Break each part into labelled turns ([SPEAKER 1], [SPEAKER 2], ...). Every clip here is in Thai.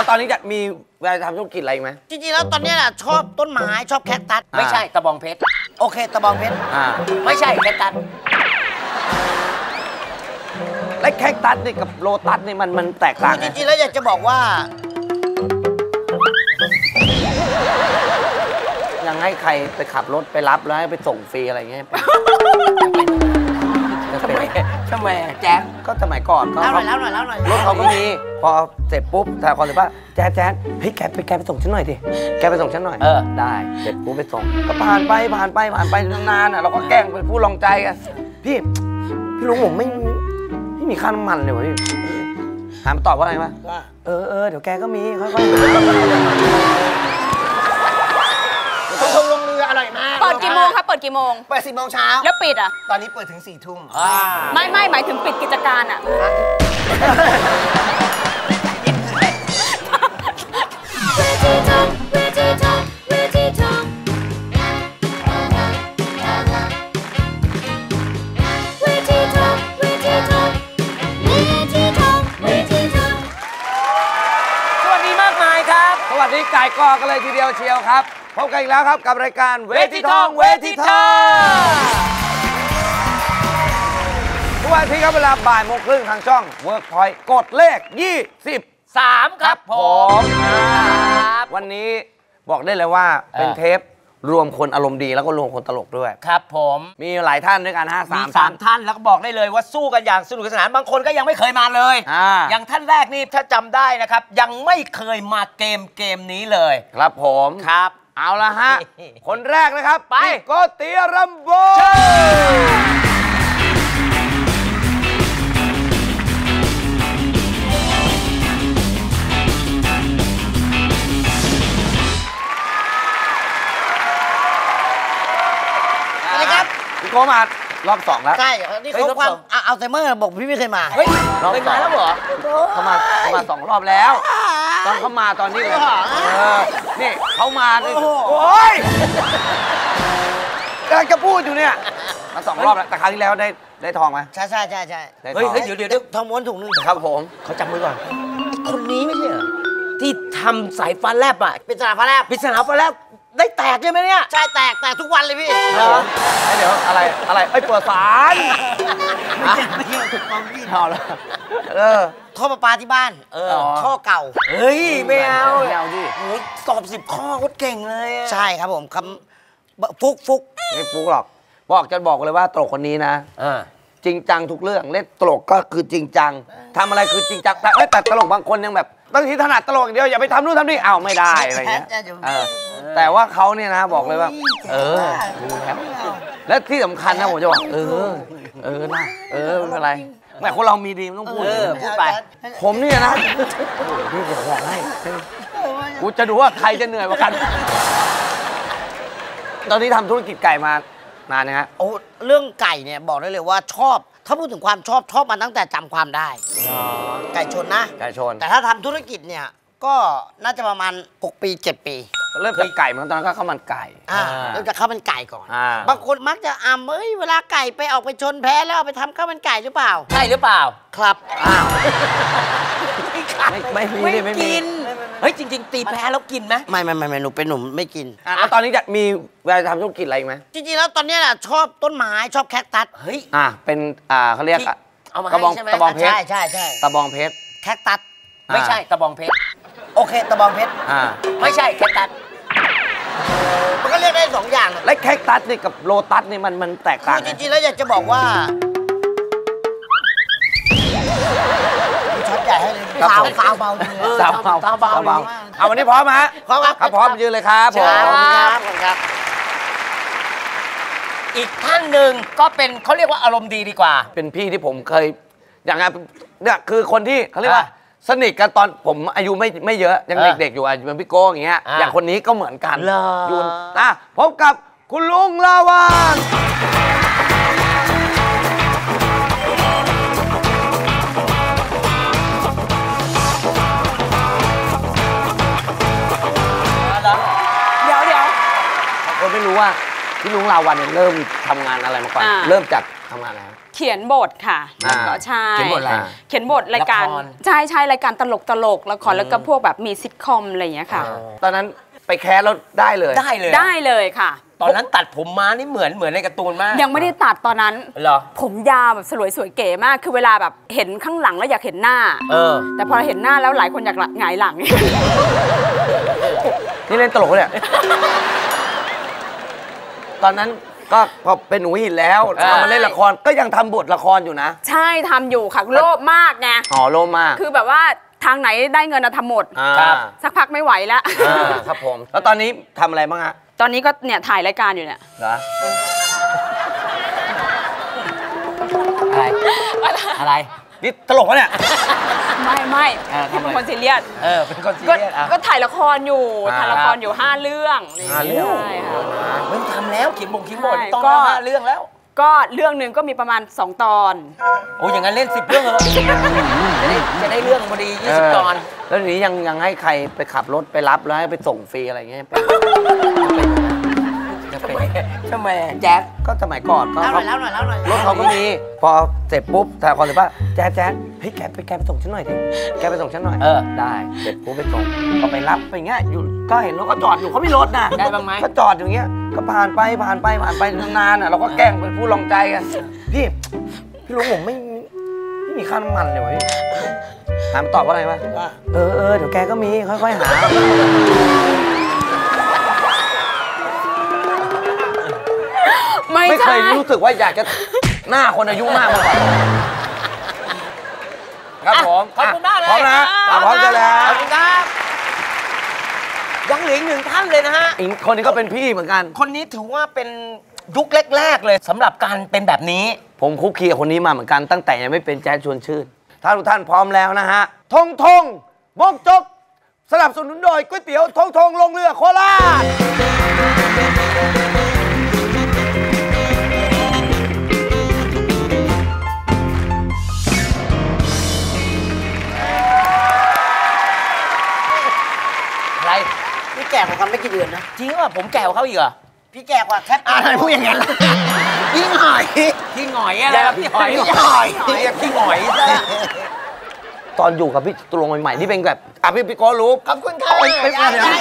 [SPEAKER 1] ตอนนี้จะมีเวลาทำธุรกิจอะไรไหม
[SPEAKER 2] จริงๆแล้วตอนนี้ชอบต้นไม้ชอบแคคตัส
[SPEAKER 3] ไม่ใช่ตะบองเพชร
[SPEAKER 2] โอเคตะบองเพชร
[SPEAKER 3] ไม่ใช่แคคตัส
[SPEAKER 1] และแคคตัสนี่กับโลตัสนี่มันแตกต่าง
[SPEAKER 2] จริงๆแล้วอยากจะบอกว่า
[SPEAKER 1] ยังให้ใครไปขับรถไปรับแล้วให้ไปส่งฟรีอะไรเงี้ย
[SPEAKER 3] ทำไมแจ๊ค
[SPEAKER 1] ก็สมัยก่อน
[SPEAKER 2] แล้วหน่อย
[SPEAKER 1] รถเขาก็มีพอเสร็จปุ๊บแต่คนเลยว่าแจ๊คเฮ้ยแกไปส่งฉันหน่อยดิแกไปส่งฉันหน่อยได้เสร็จปุ๊บไปส่งก็ผ่านไปนานๆเราก็แกล้งเป็นผู้ลองใจกันพี่ลุงผมไม่มีค่าน้ำมันเลยวะพี่ถามตอบว่าอะไรวะเดี๋ยวแกก็มีค่อย
[SPEAKER 2] ๆชมลงเรืออร่อยมาก
[SPEAKER 4] เปิดกี่โมงครับเปิดกี่โมง
[SPEAKER 2] เปิด10 โมงเช้า
[SPEAKER 4] แล้วปิดอ่ะ
[SPEAKER 2] ตอนนี้เปิดถึง4 ทุ่ม
[SPEAKER 4] ไม่หมายถึงปิดกิจการอ่ะ
[SPEAKER 1] สวัสดีไก่กอกันเลยทีเดียวเชียวครับพบกันอีกแล้วครับกับรายการเวทีทองทุกวันที่ครับเวลาบ่ายโมงครึ่งทางช่อง Workpoint กดเลข23
[SPEAKER 3] ครับผม
[SPEAKER 1] วันนี้บอกได้เลยว่าเป็นเทปรวมคนอารมณ์ดีแล้วก็รวมคนตลกด้วย
[SPEAKER 3] ครับผม
[SPEAKER 1] มีหลายท่านด้วยกัน
[SPEAKER 3] มี3 ท่านแล้วก็บอกได้เลยว่าสู้กันอย่างสนุกสนานบางคนก็ยังไม่เคยมาเลยอย่างท่านแรกนี่ถ้าจำได้นะครับยังไม่เคยมาเกมนี้เลย
[SPEAKER 1] ครับผม
[SPEAKER 3] ครับ
[SPEAKER 1] เอาละฮะคนแรกนะครับไปโกติรัมโบพี่โก้มารอบ2แล้ว
[SPEAKER 2] ใช่นี่เขาความอัลไซเมอร์บอกพี่ไม่เคยมา
[SPEAKER 3] เฮ้ยเคยมาแล้วเหรอ
[SPEAKER 1] เขามา2 รอบแล้วตอนเขามาตอนนี้เลยนี่เขามาโอ้ยกำลังจะพูดอยู่เนี่ยมา2 รอบแล้วแต่ครั้งที่แล้วได้ทองไหม
[SPEAKER 2] ใช่
[SPEAKER 3] เฮ้ยเดี๋ยว
[SPEAKER 2] ทองม้วนถุงนึง
[SPEAKER 1] ครับผม
[SPEAKER 3] เขาจับมือก่อนคนนี้ไม่ใช่เหรอที่ทำสายฟ้าแลบอ่ะ
[SPEAKER 2] ปริศนาฟ้าแลบ
[SPEAKER 3] ได้แตกใช่ไหมเนี่ย
[SPEAKER 2] ใช่แตกทุกวันเลยพี่
[SPEAKER 1] เดี๋ยวอะไรเปิดสาร
[SPEAKER 2] ไม่ใช่ความพี่
[SPEAKER 1] เอาละ
[SPEAKER 2] ท่อประปาที่บ้านท่อเก่า
[SPEAKER 3] เฮ้ยไม่เอา
[SPEAKER 1] ดิ
[SPEAKER 3] โอ้สอบ10 ข้อโคตรเก่งเลย
[SPEAKER 2] ใช่ครับผมคำฟุก
[SPEAKER 1] ไม่ฟุกหรอกบอกเลยว่าตลกคนนี้นะจริงจังทุกเรื่องเล่นตลกก็คือจริงจังทำอะไรคือจริงจังแต่ตลกบางคนยังแบบบางทีถนัดตลกอย่างเดียวอย่าไปทำนู่นทำนี่ไม่ได้อะไรเงี้ยแต่ว่าเขาเนี่ยนะบอกเลยว่าดูแล้วที่สำคัญนะผมจะบอกนะไม่เป็นไรแม่คนเรามีดีมันต้องพูด
[SPEAKER 3] ไป
[SPEAKER 1] ผมเนี่ยนะพี่จะบอกให้กูจะดูว่าใครจะเหนื่อยกว่ากันตอนนี้ทำธุรกิจไก่มานานนะฮะ
[SPEAKER 2] เรื่องไก่เนี่ยบอกได้เลยว่าชอบถ้าพูดถึงความชอบมาตั้งแต่จำความได้ไก่ชนนะ
[SPEAKER 1] ไก่ชน
[SPEAKER 2] แต่ถ้าทำธุรกิจเนี่ยก็น่าจะประมาณ6 ปี 7 ปี
[SPEAKER 1] เริ่มจากไก่มันตอนนั้นก็ข้าวมันไก่
[SPEAKER 2] เริ่มจากข้าวมันไก่ก่อนบางคนมักจะเวลาไก่ไปออกไปชนแพ้แล้วเอาไปทำข้าวมันไก่หรือเปล่า
[SPEAKER 3] ใช่หรือเปล่า
[SPEAKER 2] ครับ
[SPEAKER 1] ไม่
[SPEAKER 3] กินเฮ้ยจริงๆตีแพ้แล้วกินไหม
[SPEAKER 2] ไม่หนูเป็นหนุ่มไม่กิน
[SPEAKER 1] แล้วตอนนี้จะมีเวลาทำธุรกิจอะไรไหม
[SPEAKER 2] จริงๆแล้วตอนนี้ชอบต้นไม้ชอบแคคตัส
[SPEAKER 3] เฮ้ย
[SPEAKER 1] เป็นเขาเรียก
[SPEAKER 3] ตะบองเพชร
[SPEAKER 2] ใช่
[SPEAKER 1] ตะบองเพชร
[SPEAKER 2] แคคตัส
[SPEAKER 3] ไม่ใช่ตะบองเพชร
[SPEAKER 2] โอเคตะบองเพชร
[SPEAKER 3] ไม่ใช่แคคตัส
[SPEAKER 2] มันก็เรียกได้2 อย่าง
[SPEAKER 1] และแคคตัสนี่กับโลตัสนี่มันแตกต่าง
[SPEAKER 2] จริงๆแล้วอยากจะบอกว่าช็อตใหญ่ให้เลยสาวเบา
[SPEAKER 1] เอาวันนี้พร้อมฮะ
[SPEAKER 2] พร้อมครับ
[SPEAKER 1] พร้อมยืนเลยครับผม
[SPEAKER 2] ครับ
[SPEAKER 3] อีกท่านหนึ่งก็เป็นเขาเรียกว่าอารมณ์ดีดีกว่า
[SPEAKER 1] เป็นพี่ที่ผมเคยอย่างไงเนี่ยคือคนที่เขาเรียกว่าสนิทกันตอนผมอายุไม่เยอะยังเด็กๆอยู่เป็นพี่โก้อย่างเงี้ยอย่างคนนี้ก็เหมือนกันอยู่พบกับคุณลุงลาวาน
[SPEAKER 4] เดี๋ยว
[SPEAKER 1] คนไม่รู้ว่าพี่ลุงลาวันเนี่ยเริ่มทำงานอะไรมาก่อนเริ่มจากทำงานอะไร
[SPEAKER 4] เขียนบทค่ะแล้วก็ใช่
[SPEAKER 3] เขียนบทอะไร
[SPEAKER 4] เขียนบทรายการใช่รายการตลกละครแล้วก็พวกแบบมีซิทคอมอะไรอย่างเงี้ยค่ะ
[SPEAKER 1] ตอนนั้นไปแคสแล้วได้เลย
[SPEAKER 3] ได้เลย
[SPEAKER 4] ได้เลยค่ะ
[SPEAKER 3] ตอนนั้นตัดผมม้านี่เหมือนในการ์ตูนมาก
[SPEAKER 4] ยังไม่ได้ตัดตอนนั้น
[SPEAKER 3] เหรอ
[SPEAKER 4] ผมยาวแบบสวยๆเก๋มากคือเวลาแบบเห็นข้างหลังแล้วอยากเห็นหน้า แต่พอเห็นหน้าแล้วหลายคนอยากหงายหลัง
[SPEAKER 1] นี่เล่นตลกเนี่ย ตอนนั้นก็พอเป็นหนูหินแล้วมาเล่นละครก็ยังทำบทละครอยู่นะ
[SPEAKER 4] ใช่ทำอยู่ค่ะโลภมากไง
[SPEAKER 1] โลภมาก
[SPEAKER 4] คือแบบว่าทางไหนได้เงินทำหมด
[SPEAKER 1] ครับ
[SPEAKER 4] สักพักไม่ไหวแล้ว
[SPEAKER 1] ครับผมแล้วตอนนี้ทำอะไรบ้างฮะ
[SPEAKER 4] ตอนนี้ก็เนี่ยถ่ายรายการอยู่เนี่ย
[SPEAKER 1] เหรอ
[SPEAKER 3] อะไรนี่ตลกวะเนี่ย
[SPEAKER 4] ไม่พี่เป็นคนซีเรียส
[SPEAKER 3] เป็นคนซี
[SPEAKER 4] ก็
[SPEAKER 3] เรียสอ่ะ
[SPEAKER 4] ก็ถ่ายละครอยู่ถ่ายละครอยู่5 เรื่อง
[SPEAKER 1] 5 เรื่อง
[SPEAKER 4] ใช่ค่ะ
[SPEAKER 3] เฮ้ยทำแล้วเขียนบทต้อง
[SPEAKER 4] ก็
[SPEAKER 3] 5 เรื่องแล้ว
[SPEAKER 4] ก็เรื่องหนึ่งก็มีประมาณ2 ตอน
[SPEAKER 3] โอ้ยอย่างนั้นเล่น10 เรื่องเลยจะได้เรื่องพอดี20 ตอน
[SPEAKER 1] แล้วทีนี้ยังให้ใครไปขับรถไปรับแล้วให้ไปส่งฟรีอะไรเงี้ยเป็น
[SPEAKER 3] ทำไม
[SPEAKER 1] แจ๊คก็สมัยก่อนก็
[SPEAKER 2] เล่าหน่อยเล่าหน่อยเล่าหน่อย
[SPEAKER 1] รถเขาก็มีพอเสร็จปุ๊บถ่ายละครเสร็จป่ะแจ๊คเฮ้ยแกไปส่งฉันหน่อยดิแกไปส่งฉันหน่อยได้เสร็จปุ๊บไปส่งก็ไปรับไปเงี้ยอยู่ก็เห็นรถก็จอดอยู่เขาไม่รถนะ
[SPEAKER 3] ได้บ้างไหม
[SPEAKER 1] ก็จอดอยู่เงี้ยก็ผ่านไปนานๆอ่ะเราก็แกล้งเป็นผู้ลองใจกันพี่ลุงผมไม่มีค่าน้ำมันเลยวะพี่ถามตอบว่าอะไรวะเดี๋ยวแกก็มีค่อยๆหาไม่เคยรู้สึกว่าอยากจะหน้าคนอายุมากมาก่อนครับผม
[SPEAKER 3] ขอบคุณมากเลย
[SPEAKER 1] พร้อมนะพร้อมจะแล้ว
[SPEAKER 3] ขอบคุณครับยังเหลืออีก1 ท่านเลยนะฮะ
[SPEAKER 1] อีกคนนี้ก็เป็นพี่เหมือนกัน
[SPEAKER 3] คนนี้ถือว่าเป็นยุคแรกๆเลยสำหรับการเป็นแบบนี้
[SPEAKER 1] ผมคุกคีกับคนนี้มาเหมือนกันตั้งแต่ยังไม่เป็นแจ๊สชวนชื่นถ้าทุกท่านพร้อมแล้วนะฮะทงมกจกสนับสนุนโดยก๋วยเตี๋ยวทงลงเรือโคราช
[SPEAKER 3] อะไร
[SPEAKER 2] พี่แก่กว่ากันไม่กี่เดือนนะ
[SPEAKER 3] จริงว่าผมแก่กว่าเขาอีกเหรอ
[SPEAKER 2] พี่แก่กว่าแค่
[SPEAKER 1] อะไรพูดอย่างนั้นยิ่งหอย
[SPEAKER 3] พี่หงอยอะไรพี่หอย
[SPEAKER 1] พี่หอย
[SPEAKER 3] เรียกพี่หงอยซะ
[SPEAKER 1] ตอนอยู่กับพี่ตุลงใหม่ๆนี่เป็นแบบพี่โก้รู้
[SPEAKER 2] ขอบคุณค่ะ
[SPEAKER 1] เป็นอะไรนะ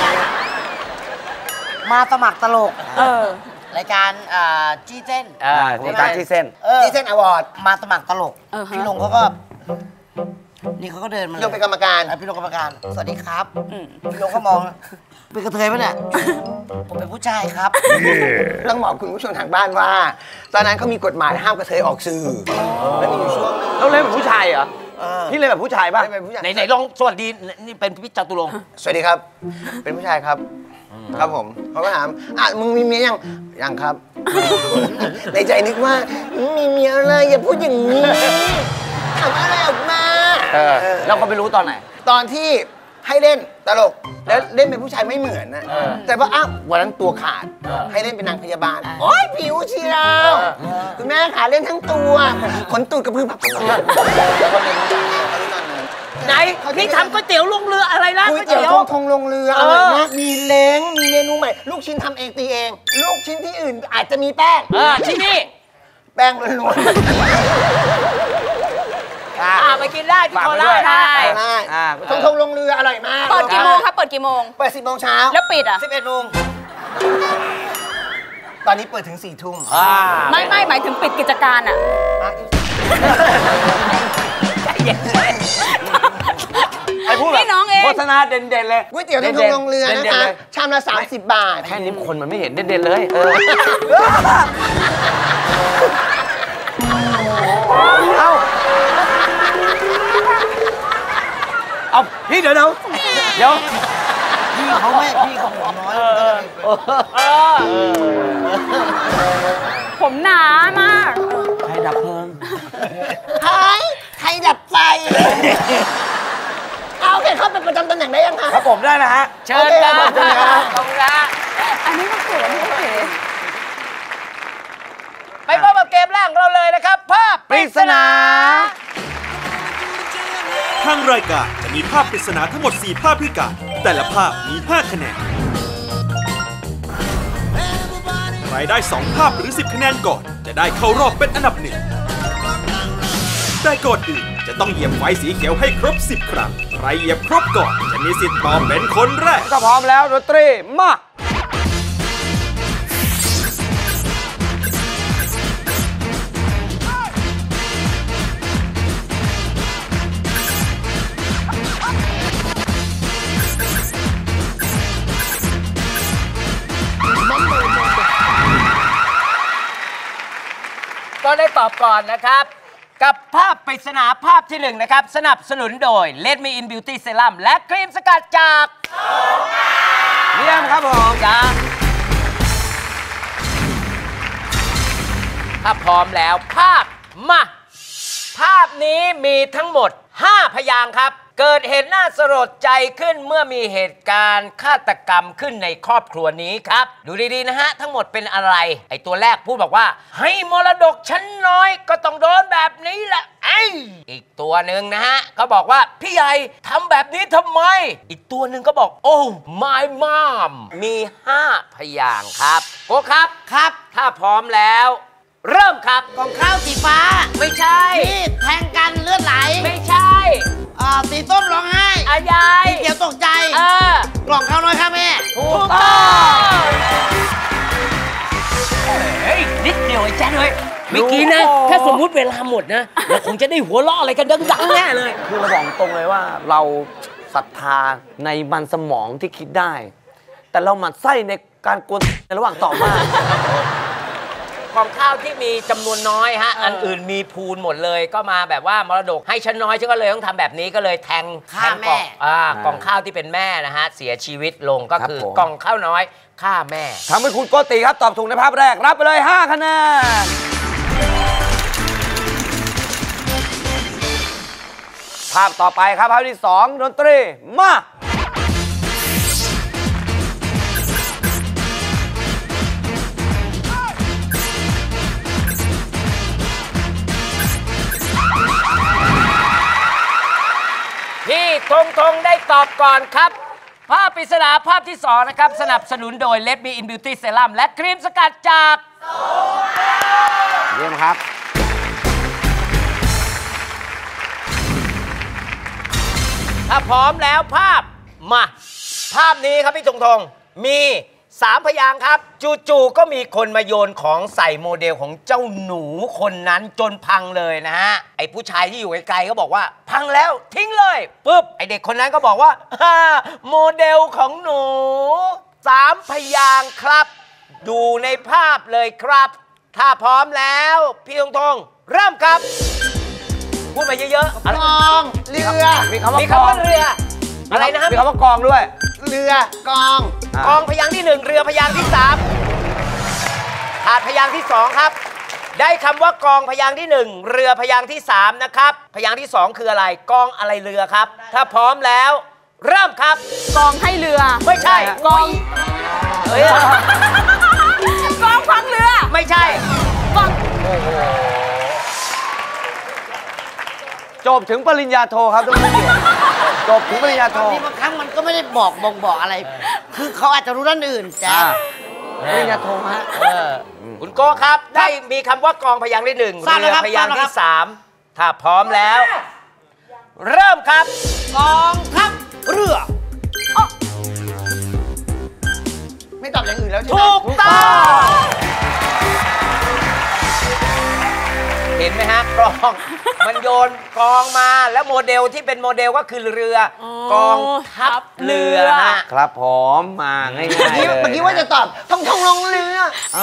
[SPEAKER 2] มาสมัครตลก
[SPEAKER 5] รายการจี้เส้น
[SPEAKER 1] รายการที่เส้น
[SPEAKER 5] จี้เส้นอวอร์ด
[SPEAKER 2] มาสมัครตลก
[SPEAKER 5] พี่ลงเขาก็
[SPEAKER 2] นี่เขาก็เดินมา
[SPEAKER 5] พี่ลงเป็นกรรมการ
[SPEAKER 2] พี่ลงกรรมการ สวัสดีครับพี่ลงก็มอง เป็นกระเทยปะเนี่ย ผมเป็นผู้ชายครับ
[SPEAKER 5] ต้องบอกคุณผู้ชมทางบ้านว่า ตอนนั้นเขามีกฎหมายห้ามกระเทยออกสื่อแล้วมีอยู่ช่วงนึง
[SPEAKER 1] แล้วเล่นแบบผู้ชายเหรอพี่เล่นแบบผู้ชายป่ะ
[SPEAKER 5] เป็นผู้ชาย
[SPEAKER 3] ไหนลองสวัสดีนี่เป็นพี่จตุรงค์
[SPEAKER 5] สวัสดีครับ เป็นผู้ชายครับ ครับผมเขาก็ถามมึงมีเมียยังครับ ในใจนึกว่ามีเมียอะไรอย่าพูดอย่างนี้ทำอะไรออกมา
[SPEAKER 1] แล้วเขาไปรู้ตอนไหน
[SPEAKER 5] ตอนที่ให้เล่นตลกแล้วเล่นเป็นผู้ชายไม่เหมือนนะแต่ว่าวันนั้นตัวขาดให้เล่นเป็นนางพยาบาลโอ๊ยผิวชีราวคุณแม่ขาเล่นทั้งตัวขนตูดกระพือแบบ
[SPEAKER 3] ไหนพี่ทำก๋วยเตี๋ยวลงเรืออะไรนะ
[SPEAKER 5] ก๋วยเตี๋ยวทงลงเรืออร่อยมากมีเล้งมีเมนูใหม่ลูกชิ้นทำเองตีเอง ลูกชิ้นที่อื่นอาจจะมีแป้ง
[SPEAKER 3] ที่นี่
[SPEAKER 5] แป้งล้วน
[SPEAKER 3] ไปกินได้ที่โคราช
[SPEAKER 4] ได้
[SPEAKER 5] ๆได้ทงลงเรืออร่อยมาก
[SPEAKER 4] เปิดกี่โมงครับเปิดกี่โมง
[SPEAKER 5] เปิด 10 โมงเช้า
[SPEAKER 4] แล้วปิดอ่ะ
[SPEAKER 5] 11 โมงตอนนี้เปิดถึง 4 ทุ่ม
[SPEAKER 4] ไม่หมายถึงปิดกิจการอ่ะ
[SPEAKER 1] ไอ้พูดแบบ
[SPEAKER 4] นี่น้องเอง
[SPEAKER 1] โฆษณาเด่นๆเลย
[SPEAKER 5] ก๋วยเตี๋ยวทงลงเรือนะคะชามละ30 บาท
[SPEAKER 1] แค่นี้คนมันไม่เห็นเด่นๆเลยเอาพี่เดี๋ยว
[SPEAKER 2] พี่เขาหัวน้อย
[SPEAKER 4] ผมหนามาก
[SPEAKER 1] ใครดับเพลิง
[SPEAKER 5] ใครดับไฟโอเคเข้าไปประจำตำแหน่งได้ยังคะ
[SPEAKER 1] ครับผมได้นะฮะ
[SPEAKER 3] เชิญครับขอบคุณครับ
[SPEAKER 4] อันนี้ก็สวยนี่โอเค
[SPEAKER 3] ไปพบกับเกมแรกของเราเลยนะครับภาพ
[SPEAKER 1] ปริศนา
[SPEAKER 6] ทางรายการจะมีภาพปริศนาทั้งหมด 4 ภาพด้วยกันแต่ละภาพมี 5 คะแนน มรได้2ภาพหรือ10คะแนนก่อนจะได้เข้ารอบเป็นอันดับ1แต่ก่อนอื่นจะต้องเหยียบไฟสีเขียวให้ครบ10ครั้งใครเหยียบครบก่อนจะมีสิทธิ์ตอบเป็นคนแรก
[SPEAKER 1] ถ้าพร้อมแล้วดนตรีมา
[SPEAKER 3] ก็ได้ตอบก่อนนะครับกับภาพปริศนาภาพที่1นะครับสนับสนุนโดย Let Me In Beauty Serum และครีมสกัดจาก
[SPEAKER 1] เยี่ยมครับผม
[SPEAKER 3] จ้าถ้าพร้อมแล้วภาพมาภาพนี้มีทั้งหมด5พยางค์ครับเกิดเหตุน่าสลดใจขึ้นเมื่อมีเหตุการณ์ฆาตกรรมขึ้นในครอบครัวนี้ครับดูดีๆนะฮะทั้งหมดเป็นอะไรไอตัวแรกพูดบอกว่าให้มรดกชั้นน้อยก็ต้องโดนแบบนี้แหละอีกตัวหนึ่งนะฮะเขาบอกว่าพี่ใหญ่ทำแบบนี้ทำไมอีกตัวหนึ่งก็บอกโอ้ my mom มี5พยางค์ครับโกครับถ้าพร้อมแล้วเริ่มครับ
[SPEAKER 2] กล่องข้าวสีฟ้า
[SPEAKER 3] ไม่ใช่
[SPEAKER 2] มีดแทงกันเลือดไหล
[SPEAKER 3] ไม่ใช่
[SPEAKER 2] สีส้มร้องไห้
[SPEAKER 3] ยาย
[SPEAKER 2] สีเขียวตกใจกล่องข้าวน้อยค่ะแม่
[SPEAKER 3] ถูกต้องเฮ้ยนิดเดียวไอ้แจ๊ดเลยเมื่อกี้นะถ้าสมมุติเวลาหมดนะเราคงจะได้หัวเราะอะไรกันดังๆแน่เลย
[SPEAKER 1] คือเราบอกตรงเลยว่าเราศรัทธาในมันสมองที่คิดได้แต่เราหมั่นไส้ในการกวนในระหว่างตอบมาก
[SPEAKER 3] ของข้าวที่มีจำนวนน้อยฮะอันอื่นมีพูนหมดเลยก็มาแบบว่ามรดกให้ฉันน้อยฉันก็เลยต้องทำแบบนี้ก็เลยแทง
[SPEAKER 2] แม่
[SPEAKER 3] กล่องข้าวที่เป็นแม่นะฮะเสียชีวิตลงก็คือกล่องข้าวน้อยฆ่าแม่
[SPEAKER 1] ทำให้คุณโกติครับตอบถูกในภาพแรกรับไปเลย5คะแนนภาพต่อไปครับภาพที่2ดนตรีมา
[SPEAKER 3] พี่ธงได้ตอบก่อนครับภาพปริศนาภาพที่2นะครับสนับสนุนโดย Let Me In Beauty Serum และครีมสกัดจาก
[SPEAKER 1] เยี่ยมครับ
[SPEAKER 3] ถ้าพร้อมแล้วภาพมาภาพนี้ครับพี่ธงมี3พยางค์ครับจู่ๆก็มีคนมาโยนของใส่โมเดลของเจ้าหนูคนนั้นจนพังเลยนะฮะไอ้ผู้ชายที่อยู่ไกลๆก็บอกว่าพังแล้วทิ้งเลยปุ๊บไอ้เด็กคนนั้นก็บอกว่าโมเดลของหนู3พยางค์ครับดูในภาพเลยครับถ้าพร้อมแล้วพี่ธงเริ่มครับพูดมาเยอะ
[SPEAKER 2] ๆกองเรือ
[SPEAKER 1] มีคำว่า
[SPEAKER 3] เรืออะไรนะครับ
[SPEAKER 1] มีคำว่ากองด้วย
[SPEAKER 2] เรือก
[SPEAKER 3] องพยางค์ที่1เรือพยางค์ที่3ขาดพยางค์ที่2ครับได้คำว่ากองพยางค์ที่1เรือพยางค์ที่3นะครับพยางค์ที่2คืออะไรกองอะไรเรือครับถ้าพร้อมแล้วเริ่มครับ
[SPEAKER 4] กองให้เรือ
[SPEAKER 3] ไม่ใช่
[SPEAKER 4] กองกองพังเรือ
[SPEAKER 3] ไม่ใช่
[SPEAKER 4] กอง
[SPEAKER 1] จบถึงปริญญาโทครับทุกท่านจบถึงปริญญาโท
[SPEAKER 2] บางครั้งมันก็ไม่ได้บ่งบอกอะไรคือเขาอาจจะรู้ด้านอื่นจ้ะ
[SPEAKER 1] ปริญญาโทฮะ
[SPEAKER 3] คุณโก้ครับได้มีคำว่ากองพยางค์ที่1เรือพยางค์ที่3ถ้าพร้อมแล้วเริ่มครับ
[SPEAKER 2] กองทัพเรือไม่ตอบอย่างอื่นแล้วใช่ไหม
[SPEAKER 3] ถูกต้องเห็นไหมฮะกองมันโยนกองมาแล้วโมเดลที่เป็นโมเดลก็คือเรือกองทัพเรือ
[SPEAKER 1] ครับผมมาง่ายๆ
[SPEAKER 2] เมื่อกี้ว่าจะตอบท่องลงเรือ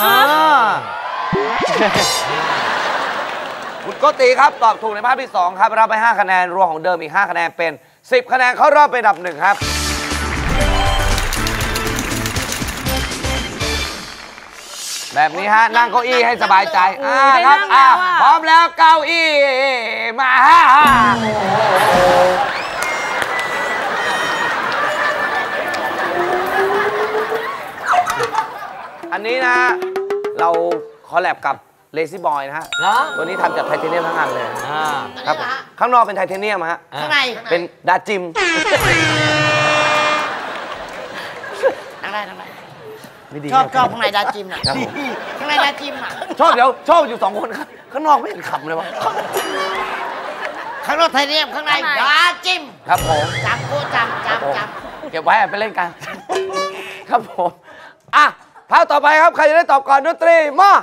[SPEAKER 1] คุณโกติครับตอบถูกในภาพที่2ครับรับไป5คะแนนรวมของเดิมอีก5คะแนนเป็น10คะแนนเข้ารอบไปอันดับ1ครับแบบนี้ฮะนั่งเก้าอี้ให้สบายใจครับพร้อมแล้วเก้าอี้มาอันนี้นะเราคอลแลบกับเลซี่บอยนะฮะตัวนี้ทำจากไทเทเนียมทั้งอันเลยครับข้างนอกเป็นไทเทเนียมฮะ
[SPEAKER 2] ข้างใน
[SPEAKER 1] เป็นดาจิม
[SPEAKER 2] ทั้งได้
[SPEAKER 1] ไม่ดี
[SPEAKER 2] ชอบข้างในดาจิมน่ะ
[SPEAKER 1] ครับผม
[SPEAKER 2] ข้างในดาจิมอ่ะ
[SPEAKER 1] ชอบชอบอยู่2 คนครับข้างนอกไม่เห็นขำเลยวะ
[SPEAKER 2] ข้างนอกไทเทเนียมข้างในดาจิม
[SPEAKER 1] ครับผม
[SPEAKER 2] จำกูจำ
[SPEAKER 1] เก็บไว้ไปเล่นกัน ครับผมอ่ะภาพต่อไปครับใครจะได้ตอบก่อนดนตรีมา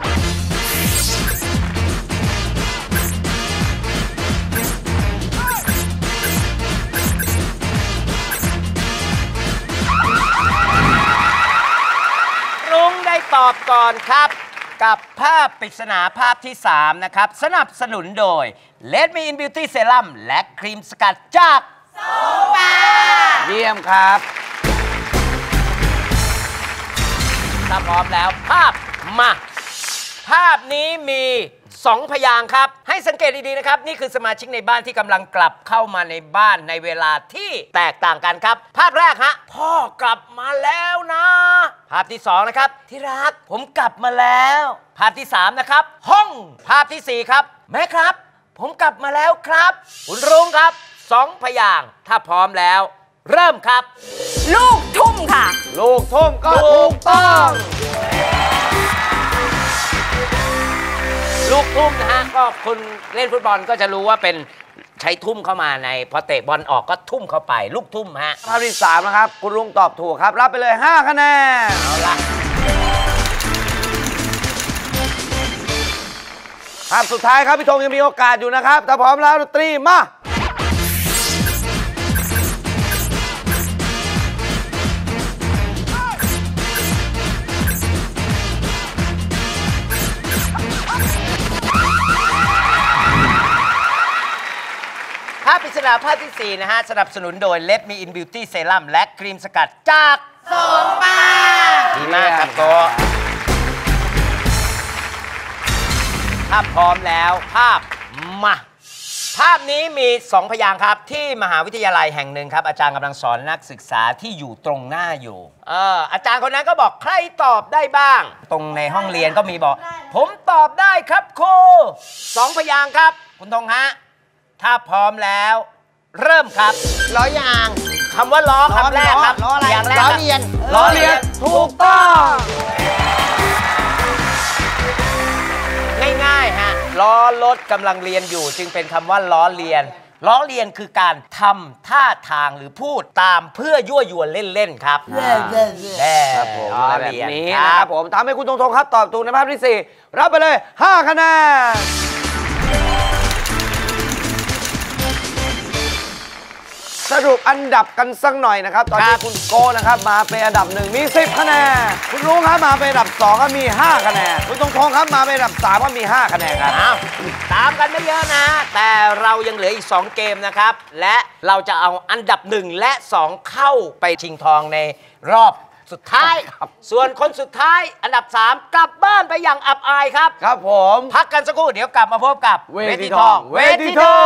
[SPEAKER 3] รุ้งได้ตอบก่อนครับ กับภาพปริศนาภาพที่ 3 นะครับ สนับสนุนโดย Let Me In Beauty Serum และครีมสกัดจากโซฟา
[SPEAKER 1] เยี่ยมครับ
[SPEAKER 3] ถ้าพร้อมแล้วภาพมา ภาพนี้มี 2 พยางค์ครับ ให้สังเกตดีๆนะครับ นี่คือสมาชิกในบ้านที่กำลังกลับเข้ามาในบ้านในเวลาที่แตกต่างกันครับ ภาพแรกฮะพ่อกลับมาแล้วนะ ภาพที่ 2 นะครับ ที่รักผมกลับมาแล้ว ภาพที่ 3 นะครับ ห้องภาพที่ 4 ครับแม่ครับ ผมกลับมาแล้วครับคุณรุ้งครับ 2 พยางค์ถ้าพร้อมแล้ว เริ่มครับ
[SPEAKER 4] ลูกทุ่มค่ะ
[SPEAKER 1] ลูกทุ่มก็ถูกต้อง
[SPEAKER 3] ลูกทุ่มนะฮะก็คุณเล่นฟุตบอลก็จะรู้ว่าเป็นใช้ทุ่มเข้ามาในพอเตะบอลออกก็ทุ่มเข้าไป ลูกทุ่มฮะ
[SPEAKER 1] ภาพที่ 3 นะครับ คุณลุงตอบถูกครับ รับไปเลย 5 คะแนน
[SPEAKER 3] เอาละ
[SPEAKER 1] ภาพสุดท้ายครับ พี่ธงยังมีโอกาสอยู่นะครับ ถ้าพร้อมแล้วดนตรีมา
[SPEAKER 3] ภาพปริศนาภาพที่ 4 นะฮะ สนับสนุนโดย Let Me In Beauty Serum และครีมสกัดจากโซฟาดีมากครับโกถ้าพร้อมแล้วภาพมา ภาพนี้มี 2 พยางค์ครับ ที่มหาวิทยาลัยแห่งหนึ่งครับ อาจารย์กำลังสอนนักศึกษาที่อยู่ตรงหน้าอยู่อาจารย์คนนั้นก็บอกใครตอบได้บ้าง ตรงในห้องเรียนก็มีบอก ผมตอบได้ครับครู2 พยางค์ครับ คุณธงฮะถ้าพร้อมแล้ว เริ่มครับ
[SPEAKER 5] ล้อยาง
[SPEAKER 3] คำว่าล้อคำแรกครับ
[SPEAKER 5] ล้ออะไร
[SPEAKER 3] อย่างแรก
[SPEAKER 5] ล้อ
[SPEAKER 3] ครับ
[SPEAKER 5] เรียน
[SPEAKER 1] ล้อเลียนถูกต้อง
[SPEAKER 3] ง่ายๆฮะล้อรถกำลังเรียนอยู่ จึงเป็นคำว่าล้อเลียน ล้อเลียนคือการทำท่าทางหรือพูดตามเพื่อยั่วยวนเล่นๆครับ
[SPEAKER 1] ครับผม
[SPEAKER 3] ล้อ
[SPEAKER 1] อะไรแบ
[SPEAKER 3] เลีย
[SPEAKER 1] บ
[SPEAKER 3] น
[SPEAKER 1] นี้
[SPEAKER 3] ค
[SPEAKER 1] นะ
[SPEAKER 3] รั
[SPEAKER 1] ครับ บผมทำให้คุณธงครับตอบถูกในภาพที่ 4 รับไปเลย 5 คะแนน สรุปอันดับกันสักหน่อยนะครับ ตอนนี้คุณโก้นะครับมาเป็นอันดับ 1 มี 10 คะแนน คุณลุงครับมาเป็นอันดับ 2 ก็มี 5 คะแนน คุณธงครับมาเป็นอันดับ 3 ก็มี 5 คะแนนครับ
[SPEAKER 3] อ้าวตามกันไม่เยอะนะ แต่เรายังเหลืออีก 2 เกมนะครับ และเราจะเอาอันดับ 1 และ 2 เข้าไปชิงทองในรอบสุดท้าย ส่วนคนสุดท้ายอันดับ 3 กลับบ้านไปอย่างอับอายครับ
[SPEAKER 1] ครับผม
[SPEAKER 3] พักกันสักครู่เดี๋ยวกลับมาพบกับ
[SPEAKER 1] เวทีทอง เวทีทอง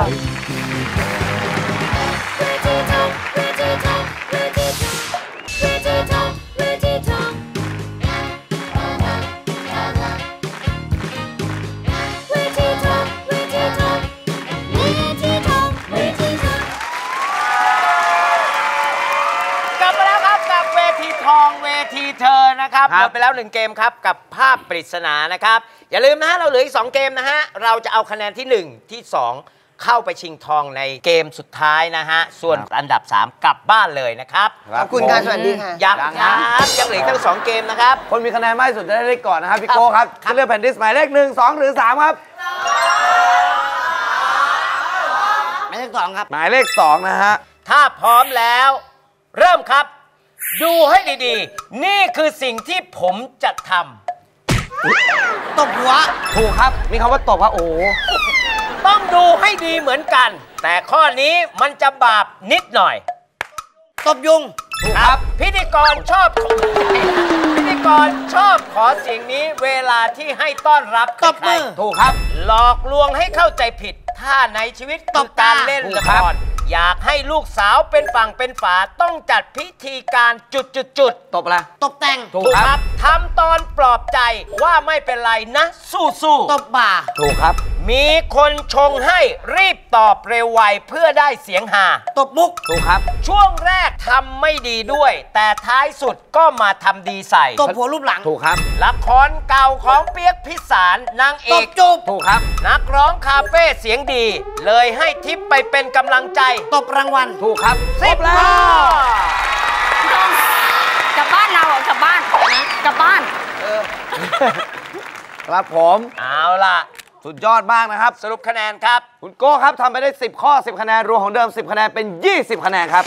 [SPEAKER 3] กลับมาแล้วครับกับเวทีทองเวทีเธอนะครับ
[SPEAKER 1] ครับ
[SPEAKER 3] หมดไปแล้ว1 เกมครับกับภาพปริศนานะครับอย่าลืมนะฮะเราเหลืออีก2 เกมนะฮะเราจะเอาคะแนนที่ 1 ที่ 2 เข้าไปชิงทองในเกมสุดท้ายนะฮะส่วนอันดับ 3 กลับบ้านเลยนะครับ
[SPEAKER 5] ขอบคุณค่ะ สวัสดีค่ะ
[SPEAKER 3] ยังครับยังเหลืออีกทั้ง2 เกมนะครับ
[SPEAKER 1] คนมีคะแนนมากที่สุดจะได้ก่อนนะครับ พี่โก้ครับจะเลือกแผ่นดิสหมายเลข 1 2 หรือ 3 ครับ
[SPEAKER 2] หมายเลข 2 ครับ
[SPEAKER 1] หมายเลข 2 นะฮะ
[SPEAKER 3] ถ้าพร้อมแล้ว เริ่มครับ ดูให้ดีๆ นี่คือสิ่งที่ผมจะท
[SPEAKER 2] ตบหัว
[SPEAKER 1] ถูกครับ มีคำว่าตบครับโอ้โห
[SPEAKER 3] ำต้องดูให้ดีเหมือนกัน แต่ข้อนี้มันจะบาปนิดหน่อย
[SPEAKER 2] ตบยุง
[SPEAKER 3] ครับพิธีกรชอบพิธีกรชอบขอเสียงนี้เวลาที่ให้ต้อนรับ
[SPEAKER 2] ตบมือ
[SPEAKER 3] ถูกครับ หลอกลวงให้เข้าใจผิด ถ้าในชีวิต
[SPEAKER 2] ตบตา
[SPEAKER 3] การเล่นละครอยากให้ลูกสาวเป็นฝั่งเป็นฝาต้องจัดพิธีการจุด
[SPEAKER 1] ตบอะไร
[SPEAKER 2] ตบแต่ง
[SPEAKER 1] ถูกครับ
[SPEAKER 3] ทำตอนปลอบใจว่าไม่เป็นไรนะสู้ๆ
[SPEAKER 2] ตบบ่า
[SPEAKER 1] ถูกครับ
[SPEAKER 3] มีคนชงให้รีบตอบเร็วไวเพื่อได้เสียงหา
[SPEAKER 2] ตบมุก
[SPEAKER 1] ถูกครับ
[SPEAKER 3] ช่วงแรกทำไม่ดีด้วย แต่ท้ายสุดก็มาทำดีใส่
[SPEAKER 2] ตบหัวรูปหลัง
[SPEAKER 1] ถูกครับ
[SPEAKER 3] ละครเก่าของเปียกพิสารนางเอ
[SPEAKER 2] ต
[SPEAKER 3] ก
[SPEAKER 2] บจูบ
[SPEAKER 1] ถูกครับ
[SPEAKER 3] นักร้องคาเฟ่เสียงดี เลยให้ทิปไปเป็นกำลังใจ
[SPEAKER 2] ตบรางวัล
[SPEAKER 1] ถูกครับ
[SPEAKER 3] 10
[SPEAKER 1] แล้ว
[SPEAKER 3] ข้อก
[SPEAKER 4] ลับบ้านเราเหรอกลับบ้านกลับบ้าน
[SPEAKER 1] ครับผม
[SPEAKER 3] เอาล่ะ
[SPEAKER 1] สุดยอดมากนะครับ
[SPEAKER 3] สรุปคะแนนครับ
[SPEAKER 1] คุณโก้ครับทำไปได้ 10 ข้อ 10 คะแนน รวมของเดิม 10 คะแนน เป็น 20 คะแนนครับ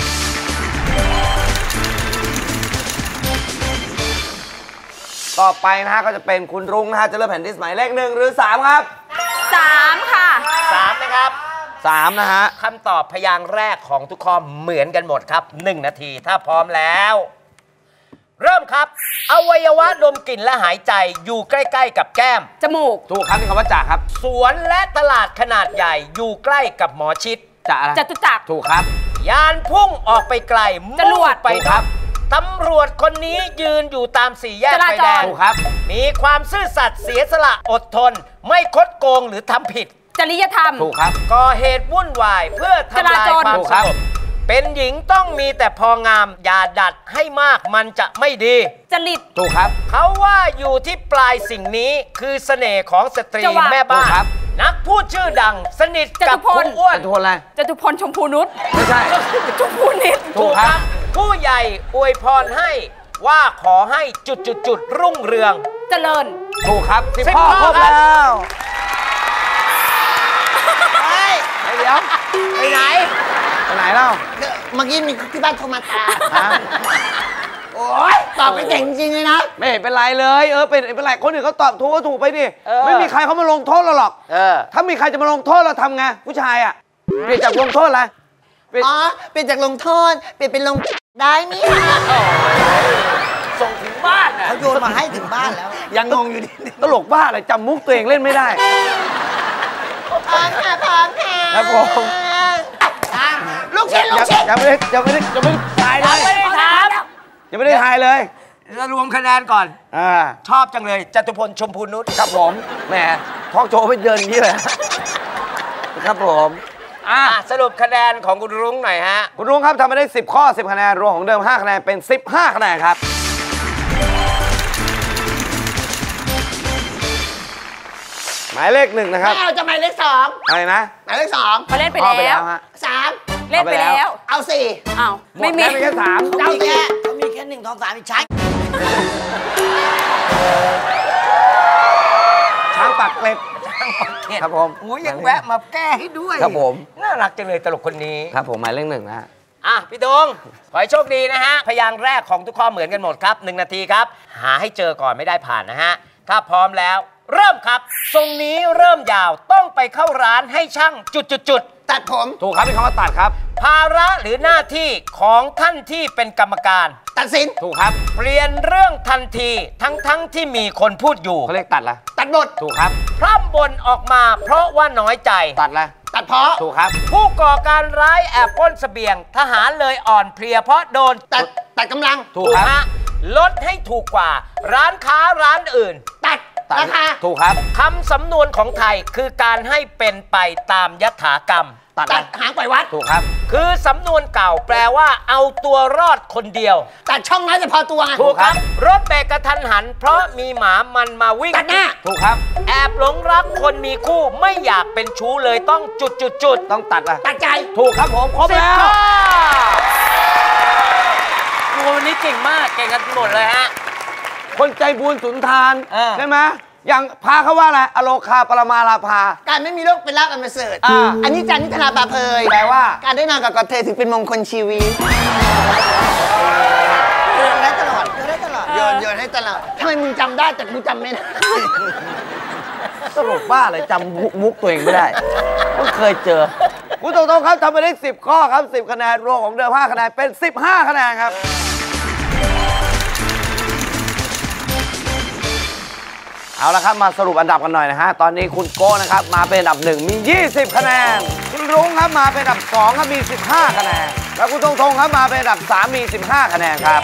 [SPEAKER 1] ต่อไปนะฮะก็จะเป็นคุณรุ้งนะฮะจะเลือกแผ่นดิสหมายเลข1หรือ 3 ครับ
[SPEAKER 4] 3 ค่ะ
[SPEAKER 3] 3 นะครับ
[SPEAKER 1] 3 นะฮะ
[SPEAKER 3] คำตอบพยางค์แรกของทุกข้อเหมือนกันหมดครับ 1 นาทีถ้าพร้อมแล้ว เริ่มครับ อวัยวะดมกลิ่นและหายใจอยู่ใกล้ๆกับแก้ม
[SPEAKER 4] จมูก
[SPEAKER 1] ถูกครับนี่คำว่าจ่าครับ
[SPEAKER 3] สวนและตลาดขนาดใหญ่อยู่ใกล้กับหมอชิด
[SPEAKER 1] จ่าอะไร
[SPEAKER 4] จตุจักร
[SPEAKER 1] ถูกครับ
[SPEAKER 3] ยานพุ่งออกไปไกลมุ่ง
[SPEAKER 4] จรวด
[SPEAKER 3] ไปครับตำรวจคนนี้ยืนอยู่ตามสี่แยก
[SPEAKER 4] จรา
[SPEAKER 3] ไฟ
[SPEAKER 4] จร
[SPEAKER 3] แดง
[SPEAKER 1] ถูกครับ
[SPEAKER 3] มีความซื่อสัตย์เสียสละอดทน ไม่คดโกงหรือทำผิด
[SPEAKER 4] จริยธรรม
[SPEAKER 1] ถูกครับ
[SPEAKER 3] ก่อเหตุวุ่นวายเพื่อทำลาย
[SPEAKER 4] จราจร
[SPEAKER 3] ความ
[SPEAKER 1] ถูก
[SPEAKER 3] ส
[SPEAKER 1] ครับ
[SPEAKER 3] งบเป็นหญิงต้องมีแต่พองาม อย่าดัดให้มากมันจะไม่ดี
[SPEAKER 4] จริต
[SPEAKER 1] ถูกครับ
[SPEAKER 3] เขาว่าอยู่ที่ปลายสิ่งนี้คือเสน่ห์ของสตรี
[SPEAKER 4] จะว่า
[SPEAKER 3] แม่บ้า
[SPEAKER 1] ถูกครั
[SPEAKER 3] น
[SPEAKER 1] บ
[SPEAKER 3] นักพูดชื่อดัง สนิทกับ
[SPEAKER 4] จตุพล
[SPEAKER 3] คุณอ้วน
[SPEAKER 1] เป็นทุนอะไร
[SPEAKER 4] จตุพลชมพูนุช
[SPEAKER 1] ไม่ใช่
[SPEAKER 4] ชมพูนิด
[SPEAKER 1] ถูกครับ
[SPEAKER 3] ผู้ใหญ่อวยพรให้ว่าขอให้จุดรุ่งเรือง
[SPEAKER 4] เจริญ
[SPEAKER 1] ถูกครับ
[SPEAKER 3] 10
[SPEAKER 1] 10 ข้อ
[SPEAKER 3] ข้อ
[SPEAKER 1] ครบ
[SPEAKER 3] ครับ
[SPEAKER 1] แล้ว
[SPEAKER 5] เดี๋ยว
[SPEAKER 3] ไปไหน
[SPEAKER 1] ไปไหนเล่า
[SPEAKER 5] เมื่อกี้มีที่บ้านโทรมาตาม
[SPEAKER 1] ฮะ
[SPEAKER 5] โอ๊ยตอบไม่เก่งจริงเลยนะ
[SPEAKER 1] ไม่เห็นเป็นไรเลย เป็นไร คนอื่นเขาตอบถูกก็ถูกไปดิ ไม่มีใครเขามาลงโทษเราหรอก ถ้ามีใครจะมาลงโทษเราทำไง ผู้ชายอ่ะ เปลี่ยนจากลงโทษอะไร
[SPEAKER 5] อ๋อ เป็นจากลงโทษ เปลี่ยนเป็นลงได้ไหมย
[SPEAKER 3] ส่งถึงบ้านน่ะ
[SPEAKER 2] เขาโยนมาให้ถึงบ้านแล้ว
[SPEAKER 5] ยังงงอยู่ดิ
[SPEAKER 1] ตลกบ้าอะไรจำมุกตัวเองเล่นไม่ได้
[SPEAKER 5] พร้อมค่ะพร้อมค่ะ
[SPEAKER 1] ครับผม
[SPEAKER 5] อ่ะลูกชิ้นลูกชิ้น
[SPEAKER 1] ยังไม่ได้ทายเลย
[SPEAKER 3] ไม่ได้ถาม
[SPEAKER 1] ยังไม่ได้ทายเลย
[SPEAKER 3] จะรวมคะแนนก่อน ชอบจังเลยจตุพลชมพูนุช
[SPEAKER 1] ครับผมแหมทอล์กโชว์ไม่เดินอย่างนี้เลย ครับผม
[SPEAKER 3] สรุปคะแนนของคุณรุ้งหน่อยฮะ
[SPEAKER 1] คุณรุ้งครับทำไปได้ 10 ข้อ 10 คะแนน รวมของเดิม 5 คะแนน เป็น 15 คะแนนครับ หมายเลข 1 นะครับ
[SPEAKER 5] ไม่เอาจะหมายเลขสอง
[SPEAKER 1] อะไรนะ
[SPEAKER 5] หมายเลขสอง
[SPEAKER 4] เขาเล่นไป
[SPEAKER 1] ข้อ
[SPEAKER 4] แล้ว
[SPEAKER 1] ฮะ
[SPEAKER 5] สาม
[SPEAKER 4] เล่นไปแล้ว
[SPEAKER 5] เอาสี่
[SPEAKER 4] อ้าว
[SPEAKER 1] หม
[SPEAKER 4] ไม่
[SPEAKER 1] ด
[SPEAKER 4] มี
[SPEAKER 1] แล้วมีแค่3
[SPEAKER 2] เขามีแค่1 2 3อีกใช้
[SPEAKER 1] ช้างปากเกล็บครับผม
[SPEAKER 3] อุ้ยยังแวะมาแก้ให้ด้วย
[SPEAKER 1] ครับผม
[SPEAKER 3] น่ารักจังเลยตลกคนนี้
[SPEAKER 1] ครับผมหมายเลข 1 นะฮะ
[SPEAKER 3] พี่ดงขอให้โชคดีนะฮะ พยางค์แรกของทุกข้อเหมือนกันหมดครับ 1 นาทีครับ หาให้เจอก่อนไม่ได้ผ่านนะฮะ ถ้าพร้อมแล้ว เริ่มครับ ทรงนี้เริ่มยาวต้องไปเข้าร้านให้ช่างจุด
[SPEAKER 5] ตัดผม
[SPEAKER 1] ถูกครับเป็นคำว่าตัดครับ
[SPEAKER 3] ภาระหรือหน้าที่ของท่านที่เป็นกรรมการ
[SPEAKER 5] ตัดสิน
[SPEAKER 1] ถูกครับ
[SPEAKER 3] เปลี่ยนเรื่องทันทีทั้งที่มีคนพูดอยู่
[SPEAKER 1] เขาเรียกตัดละ
[SPEAKER 5] ตัดบท
[SPEAKER 1] ถูกครับ
[SPEAKER 3] พร่ำบ่นออกมาเพราะว่าน้อยใจ
[SPEAKER 1] ตัดละ
[SPEAKER 5] ตัดเพาะ
[SPEAKER 1] ถูกครับ
[SPEAKER 3] ผู้ก่อการร้ายแอบปล้นเสบียง ทหารเลยอ่อนเพลียเพราะโดน
[SPEAKER 5] ตัดกำลัง
[SPEAKER 1] ถูกครับ
[SPEAKER 3] ฮะลดให้ถูกกว่า ร้านค้าร้านอื่น
[SPEAKER 5] ตัด
[SPEAKER 1] ตัด
[SPEAKER 5] ราคา
[SPEAKER 1] ถูกครับ
[SPEAKER 3] คำสำนวนของไทยคือการให้เป็นไปตามยถากรรม
[SPEAKER 1] ตัด
[SPEAKER 5] ตั
[SPEAKER 1] ละ
[SPEAKER 5] ดหางปล่อยวัด
[SPEAKER 1] ถูกครับ
[SPEAKER 3] คือสำนวนเก่าแปลว่าเอาตัวรอดคนเดียว
[SPEAKER 5] ตัดช่องน้อยแต่พอตัวไง
[SPEAKER 3] ถูกครับ รถเบรกกระทันหัน เพราะมีหมามันมาวิ่ง
[SPEAKER 5] ตัดหน้า
[SPEAKER 1] ถูกครับ
[SPEAKER 3] แอบหลงรักคนมีคู่ไม่อยากเป็นชู้เลยต้องจุด
[SPEAKER 1] ต้องตัดละ
[SPEAKER 5] ตัดใจ
[SPEAKER 1] ถูกครับผมครบ
[SPEAKER 3] 10
[SPEAKER 1] แล้ว
[SPEAKER 3] ข้อโอ้วันนี้เก่งมากเก่งกันหมดเลยฮะ
[SPEAKER 1] คนใจบุญสุนทาน
[SPEAKER 3] เออ
[SPEAKER 1] ใช่ไหมอย่างพาเขาว่าอะไรอโลคาปรมาลาภา
[SPEAKER 5] การไม่มีโรคเป็นลาภอันประเสริฐ
[SPEAKER 1] อ่า
[SPEAKER 5] อันนี้จันนิทราบาเพย
[SPEAKER 1] แปลว่า
[SPEAKER 5] การได้นอนกับกอดเธอถือเป็นมงคลชีวิต
[SPEAKER 2] โยนได้ตลอดโยนได้ตลอด
[SPEAKER 5] โยนให้ตลอดทำไมมึงจำได้แต่กูจำไม่ได้
[SPEAKER 1] ตลกบ้าเลยจำมุกตัวเองไม่ได้ต้องเคยเจอคุณโตโต้ครับทำไปได้ 10 ข้อครับ 10 คะแนน รวมของเดิม 5 คะแนน เป็น 15 คะแนนครับเอาละครับมาสรุปอันดับกันหน่อยนะฮะตอนนี้คุณโก้นะครับมาเป็นอันดับ1มี20คะแนนคุณรุ้งครับมาเป็นอันดับ2ครับมี15คะแนนแล้วคุณธงครับมาเป็นอันดับ3มี15คะแนนครับ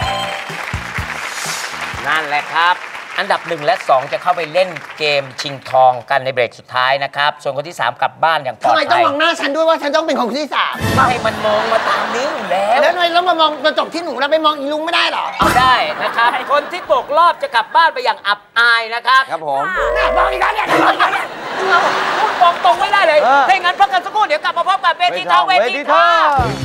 [SPEAKER 3] นั่นแหละครับอันดับ1และ2จะเข้าไปเล่นเกมชิงทองกันในเบรกสุดท้ายนะครับส่วนคนที่3กลับบ้านอย่างปลอดภัย
[SPEAKER 5] ทำไมต้องมองหน้าฉันด้วยว่าฉันต้องเป็นคนที่3
[SPEAKER 3] ไม่ให้มันมองมาตามนี้อยู่แล้ว
[SPEAKER 5] แล้วทำไมต้องมามองกระจกที่หนูแล้วไปมองอีลุงไม่ได้หรอ
[SPEAKER 3] เอาได้นะครับคนที่ตกรอบจะกลับบ้านไปอย่างอับอายนะครับ
[SPEAKER 1] ครับผม
[SPEAKER 5] มองอีกแล้วเนี่ยมองอีกแล้วเนี่ย
[SPEAKER 3] พูดตรงๆไม่ได้เลยถ้าอย่างนั้นพักกันสักครู่เดี๋ยวกลับมาพบกับเวทีทองเวทีทอง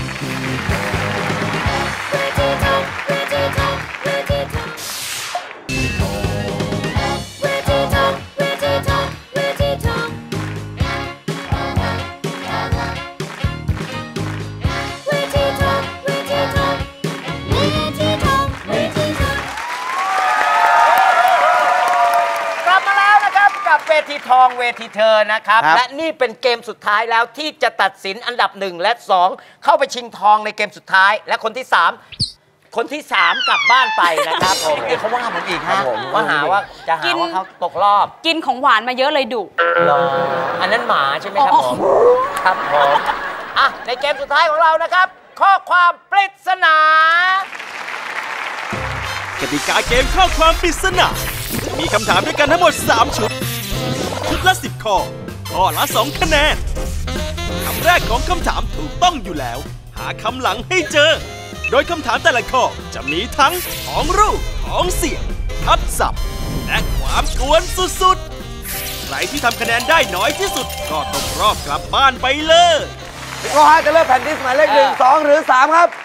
[SPEAKER 3] เวทีทองเวทีเธอนะครับและนี่เป็นเกมสุดท้ายแล้วที่จะตัดสินอันดับ1และ2เข้าไปชิงทองในเกมสุดท้ายและคนที่3กลับบ้านไปนะครับผมเดี๋ยวเขาว่าผมอีกฮะว่าหาว่าจะหาว่าเขาตกรอบ
[SPEAKER 4] กินของหวานมาเยอะเลยดุ
[SPEAKER 3] อันนั้นหมาใช่ไหมครับผมครับผมอ่ะในเกมสุดท้ายของเรานะครับข้อความปริศนาก
[SPEAKER 6] ติกาเกมข้อความปริศนามีคำถามด้วยกันทั้งหมด3ชุดละ10ข้อข้อละ2คะแนนคำแรกของคำถามถูกต้องอยู่แล้วหาคำหลังให้เจอโดยคำถามแต่ละข้อจะมีทั้งของรูปของเสียงทับศัพท์และความกวนสุดๆใครที่ทำคะแนนได้น้อยที่สุดก็ตกรอบกลับบ้านไปเลย
[SPEAKER 1] พี่โก้จะเลือกแผ่นดิสหมายเลข1 2หรือ3ครับ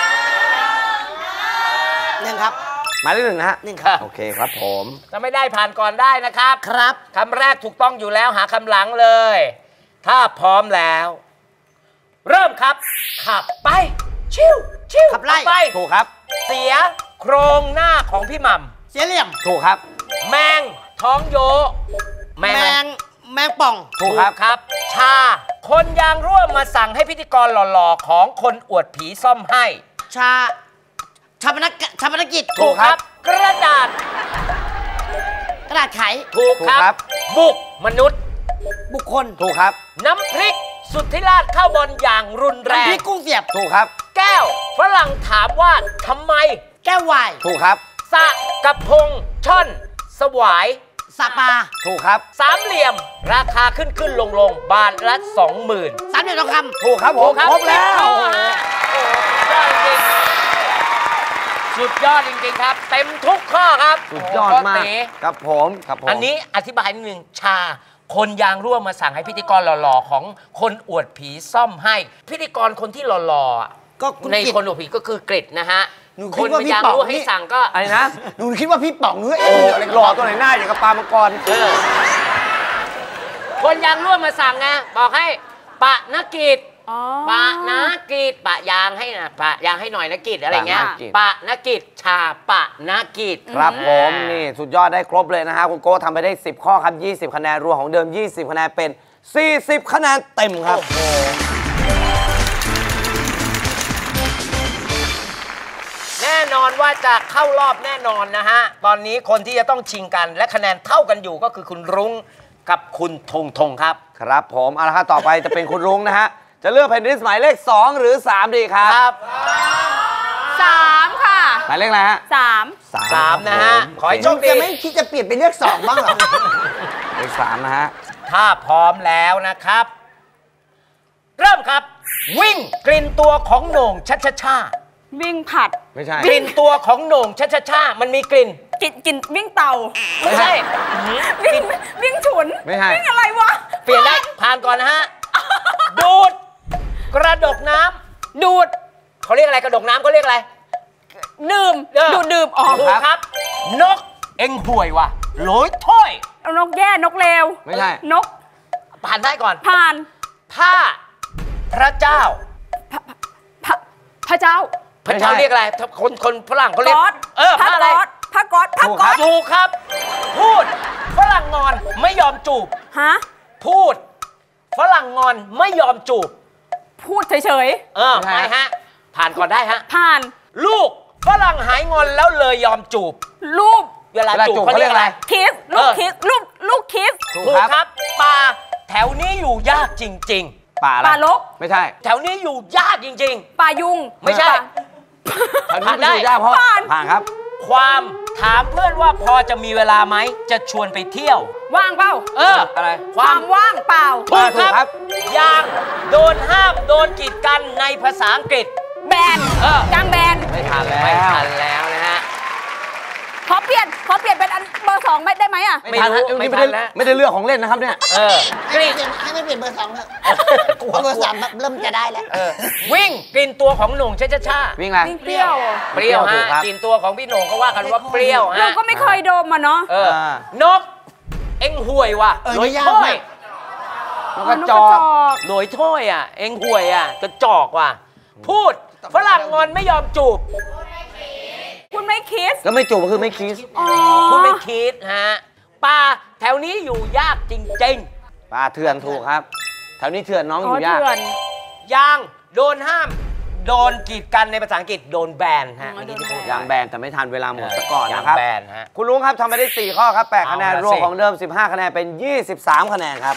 [SPEAKER 2] 1ครับ
[SPEAKER 1] หมายเลข1นะฮะ
[SPEAKER 2] 1ครับ
[SPEAKER 1] โอเคครับผม
[SPEAKER 3] ถ้าไม่ได้ผ่านก่อนได้นะครับ
[SPEAKER 2] ครับ
[SPEAKER 3] คำแรกถูกต้องอยู่แล้วหาคำหลังเลยถ้าพร้อมแล้วเริ่มครับขับไปชิว
[SPEAKER 2] ขับไล่
[SPEAKER 3] ไป
[SPEAKER 1] ถูกครับ
[SPEAKER 3] เสียโครงหน้าของพี่หม่
[SPEAKER 2] ำเสียเหลี่ยม
[SPEAKER 1] ถูกครับ
[SPEAKER 3] แมงท้องโย
[SPEAKER 2] แมงป่อง
[SPEAKER 3] ถูกครับชาคนยางร่วมมาสั่งให้พิธีกรหล่อๆของคนอวดผีซ่อมให้
[SPEAKER 2] ชาปนกิจ
[SPEAKER 3] ถูกครับกระดาษ
[SPEAKER 2] ไข
[SPEAKER 3] ถูกครับบุกมนุษย์
[SPEAKER 2] บุคคล
[SPEAKER 1] ถูกครับ
[SPEAKER 3] น้ำพริกสุทธิราชเข้าบอลอย่างรุนแรง
[SPEAKER 2] น้ำพริกกุ้งเสียบ
[SPEAKER 1] ถูกครับ
[SPEAKER 3] แก้วฝรั่งถามว่าทำไม
[SPEAKER 2] แก้ววาย
[SPEAKER 1] ถูกครับ
[SPEAKER 3] สะกระพงช่อนสวาย
[SPEAKER 2] สปา
[SPEAKER 1] ถูกครับ
[SPEAKER 3] สามเหลี่ยมราคาขึ้นลงบาทละ 20,000
[SPEAKER 2] สามเหลี่ยมทองคำ
[SPEAKER 1] ถูกครับผมครบแล้ว
[SPEAKER 3] สุดยอดจริงๆครับเต็มทุกข้อครับ
[SPEAKER 1] สุดยอดมากครับผม
[SPEAKER 3] อันนี้อธิบายนิดนึงชาคนยางร่วมมาสั่งให้พิธีกรหล่อๆของคนอวดผีซ่อมให้พิธีกรคนที่หล่อๆก็ในคนอวดผีก็คือกฤษนะฮะคนยางร่วมให้สั่งก็
[SPEAKER 1] อะไรนะ
[SPEAKER 5] หนูคิดว่าพี่ป๋องเฮ้ย
[SPEAKER 1] หล่อตัวไหนหน้าอย่างกับปลามังกร
[SPEAKER 3] คนยางร่วมมาสั่งไงบอกให้ปะนกิจปะนะกิจปะยางให้นะปะยางให้หน่อยนะกิจอะไรเงี้ยปะนกิจชาปะนะกิจ
[SPEAKER 1] ครับผมนี่สุดยอดได้ครบเลยนะฮะคุณโก้ทำไปได้10ข้อครับ20คะแนนรวมของเดิม20คะแนนเป็น40คะแนนเต็มครับ
[SPEAKER 3] แน่นอนว่าจะเข้ารอบแน่นอนนะฮะตอนนี้คนที่จะต้องชิงกันและคะแนนเท่ากันอยู่ก็คือคุณรุ้งกับคุณธงครับ
[SPEAKER 1] ครับผมเอาละครับต่อไปจะเป็นคุณรุ้งนะฮะจะเลือกแผ่นดิสหมายเลข2หรือ3ดีครับ
[SPEAKER 4] 3ค่ะ
[SPEAKER 1] หมายเลขอะไรฮะ
[SPEAKER 3] 3นะฮะขอให้โชคดี
[SPEAKER 5] ไม่คิดจะเปลี่ยนเป็นเลข2บ้างเหรอ
[SPEAKER 1] เลข3นะฮะ
[SPEAKER 3] ถ้าพร้อมแล้วนะครับเริ่มครับวิ่งกลิ่นตัวของโหน่งช่า
[SPEAKER 4] วิ่งผัด
[SPEAKER 1] ไม่ใช่
[SPEAKER 3] กลิ่นตัวของโหน่งช่ามันมีกลิ่น
[SPEAKER 4] วิ่งเต่า
[SPEAKER 3] ไม่ใช่
[SPEAKER 4] วิ่งฉุน
[SPEAKER 1] ไม่ใช่
[SPEAKER 4] วิ่งอะไรวะ
[SPEAKER 3] เปลี่ยนได้ผ่านก่อนนะฮะดูดกระดกน้ำดูดเขาเรียกอะไรกระดกน้ำเขาเรียกอะไร
[SPEAKER 4] ดื่มดูดดื่ม
[SPEAKER 3] ถูกครับนกเอ็งห่วยว่ะโหลยถ้อย
[SPEAKER 4] นกแย่นกเลว
[SPEAKER 1] ไม่ใช่
[SPEAKER 4] นก
[SPEAKER 3] ผ่านได้ก่อน
[SPEAKER 4] ผ่าน
[SPEAKER 3] ผ้าพระเจ้า
[SPEAKER 4] พระเจ้า
[SPEAKER 3] เรียกอะไรคนฝรั่งเขาเรียก
[SPEAKER 4] ผ้าอะไรผ้าก๊อซ
[SPEAKER 3] ถูกครับพูดฝรั่งงอนไม่ยอมจูบ
[SPEAKER 4] ฮะ
[SPEAKER 3] พูดฝรั่งงอนไม่ยอมจูบ
[SPEAKER 4] พูดเฉย
[SPEAKER 3] ไม่ฮะผ่านก่อนได้ฮะ
[SPEAKER 4] ผ่าน
[SPEAKER 3] ลูกฝรั่งหายงอนแล้วเลยยอมจูบ
[SPEAKER 4] ลูก
[SPEAKER 3] เวลาจูบเขาเรียกอะไร
[SPEAKER 4] คิสลูกคิสลูกคิส
[SPEAKER 3] ถูกครับปลาแถวนี้อยู่ยากจริง
[SPEAKER 1] ป่าอะไร
[SPEAKER 4] ปลาลก
[SPEAKER 1] ไม่ใช่
[SPEAKER 3] ๆ แถวนี้อยู่ยากจริง
[SPEAKER 4] ปลายุง
[SPEAKER 3] ๆ ไม่ใช่
[SPEAKER 1] แถวนี้ไม่อยู่ยากเพราะผ่านครับ
[SPEAKER 3] ความถามเพื่อนว่าพอจะมีเวลาไหมจะชวนไปเที่ยว
[SPEAKER 4] ว่างเปล่า
[SPEAKER 1] อะไร
[SPEAKER 4] ความว่างเปล่า
[SPEAKER 3] ถูก
[SPEAKER 1] ถูก
[SPEAKER 3] ค
[SPEAKER 1] ครั
[SPEAKER 3] รับ บอย่างโดนห้ามโดนกีดกันในภาษาอังกฤษ
[SPEAKER 4] แบนกลางแบน
[SPEAKER 1] ไม่ทันแล้ว
[SPEAKER 3] ไม่ทันแล้วนะฮะ
[SPEAKER 4] ขอเปลี่ยนเป็นอันเบอร์ 2ไม่ได้ไหมอ่ะ
[SPEAKER 3] ไม่รู้
[SPEAKER 1] ไม่
[SPEAKER 3] ไม่
[SPEAKER 1] ทั
[SPEAKER 3] ทั
[SPEAKER 1] น
[SPEAKER 3] น
[SPEAKER 1] แล้
[SPEAKER 3] แล้ว ว
[SPEAKER 1] ไม่ได้เลือกของเล่นนะครับเนี่ย
[SPEAKER 2] ให้ไม่เปลี่ยนเบอร์ 2เถอะเพราะเบอร์ 3เริ่มจะได้แล้ว
[SPEAKER 3] วิ่งกลิ่นตัวของหนุ่งช้า
[SPEAKER 1] วิ่งอะไร
[SPEAKER 4] วิ่งเปรี้ยว
[SPEAKER 3] ๆเปรี้ยว
[SPEAKER 1] ถู
[SPEAKER 3] ฮะ
[SPEAKER 1] กครับ
[SPEAKER 3] กลิ่นตัวของพี่หนุ่งเขาว่ากันว่าเปรี้ยว
[SPEAKER 4] เรา
[SPEAKER 3] ฮะ
[SPEAKER 4] ก็ไม่เคยดมอ่ะเนาะ
[SPEAKER 3] นก เอ็งห่วยว่ะ
[SPEAKER 2] เออ
[SPEAKER 3] หลอย
[SPEAKER 2] นี่ยาก
[SPEAKER 3] ถ้อ
[SPEAKER 2] มาย ก
[SPEAKER 1] แล้วก็จอก
[SPEAKER 3] หลอยถ้อยอ่ะ เอ็งห่วยอ่ะกระจอกว่ะ พูดฝรั่งงอนไม่ยอมจูบ
[SPEAKER 4] คุณไม่คิส
[SPEAKER 1] ก็ไม่จูบก็คือไม่คิส
[SPEAKER 4] อ๋อ
[SPEAKER 3] พูดไม่คิดฮะปลาแถวนี้อยู่ยากจริง
[SPEAKER 1] ป่าเถื่อนถูกครับ แถวนี้เถื่อนน้องอยู่ยาก
[SPEAKER 4] เถื่อน
[SPEAKER 3] ๆ ยางโดนห้าม โดนกีดกันในภาษาอังกฤษโดนแบนฮะ
[SPEAKER 4] อ๋อโดนแบ
[SPEAKER 1] ยางแบนแต่ไม่ทันเวลาหมดซะก่อนนะครับ
[SPEAKER 3] ยางแบนฮะ
[SPEAKER 1] คุณลุงครับทำไปได้ 4 ข้อครับ 8 คะแนน
[SPEAKER 3] เอาละ
[SPEAKER 1] รวม
[SPEAKER 3] สิ
[SPEAKER 1] ของเดิม 15 คะแนนเป็น 23 คะแนนครับ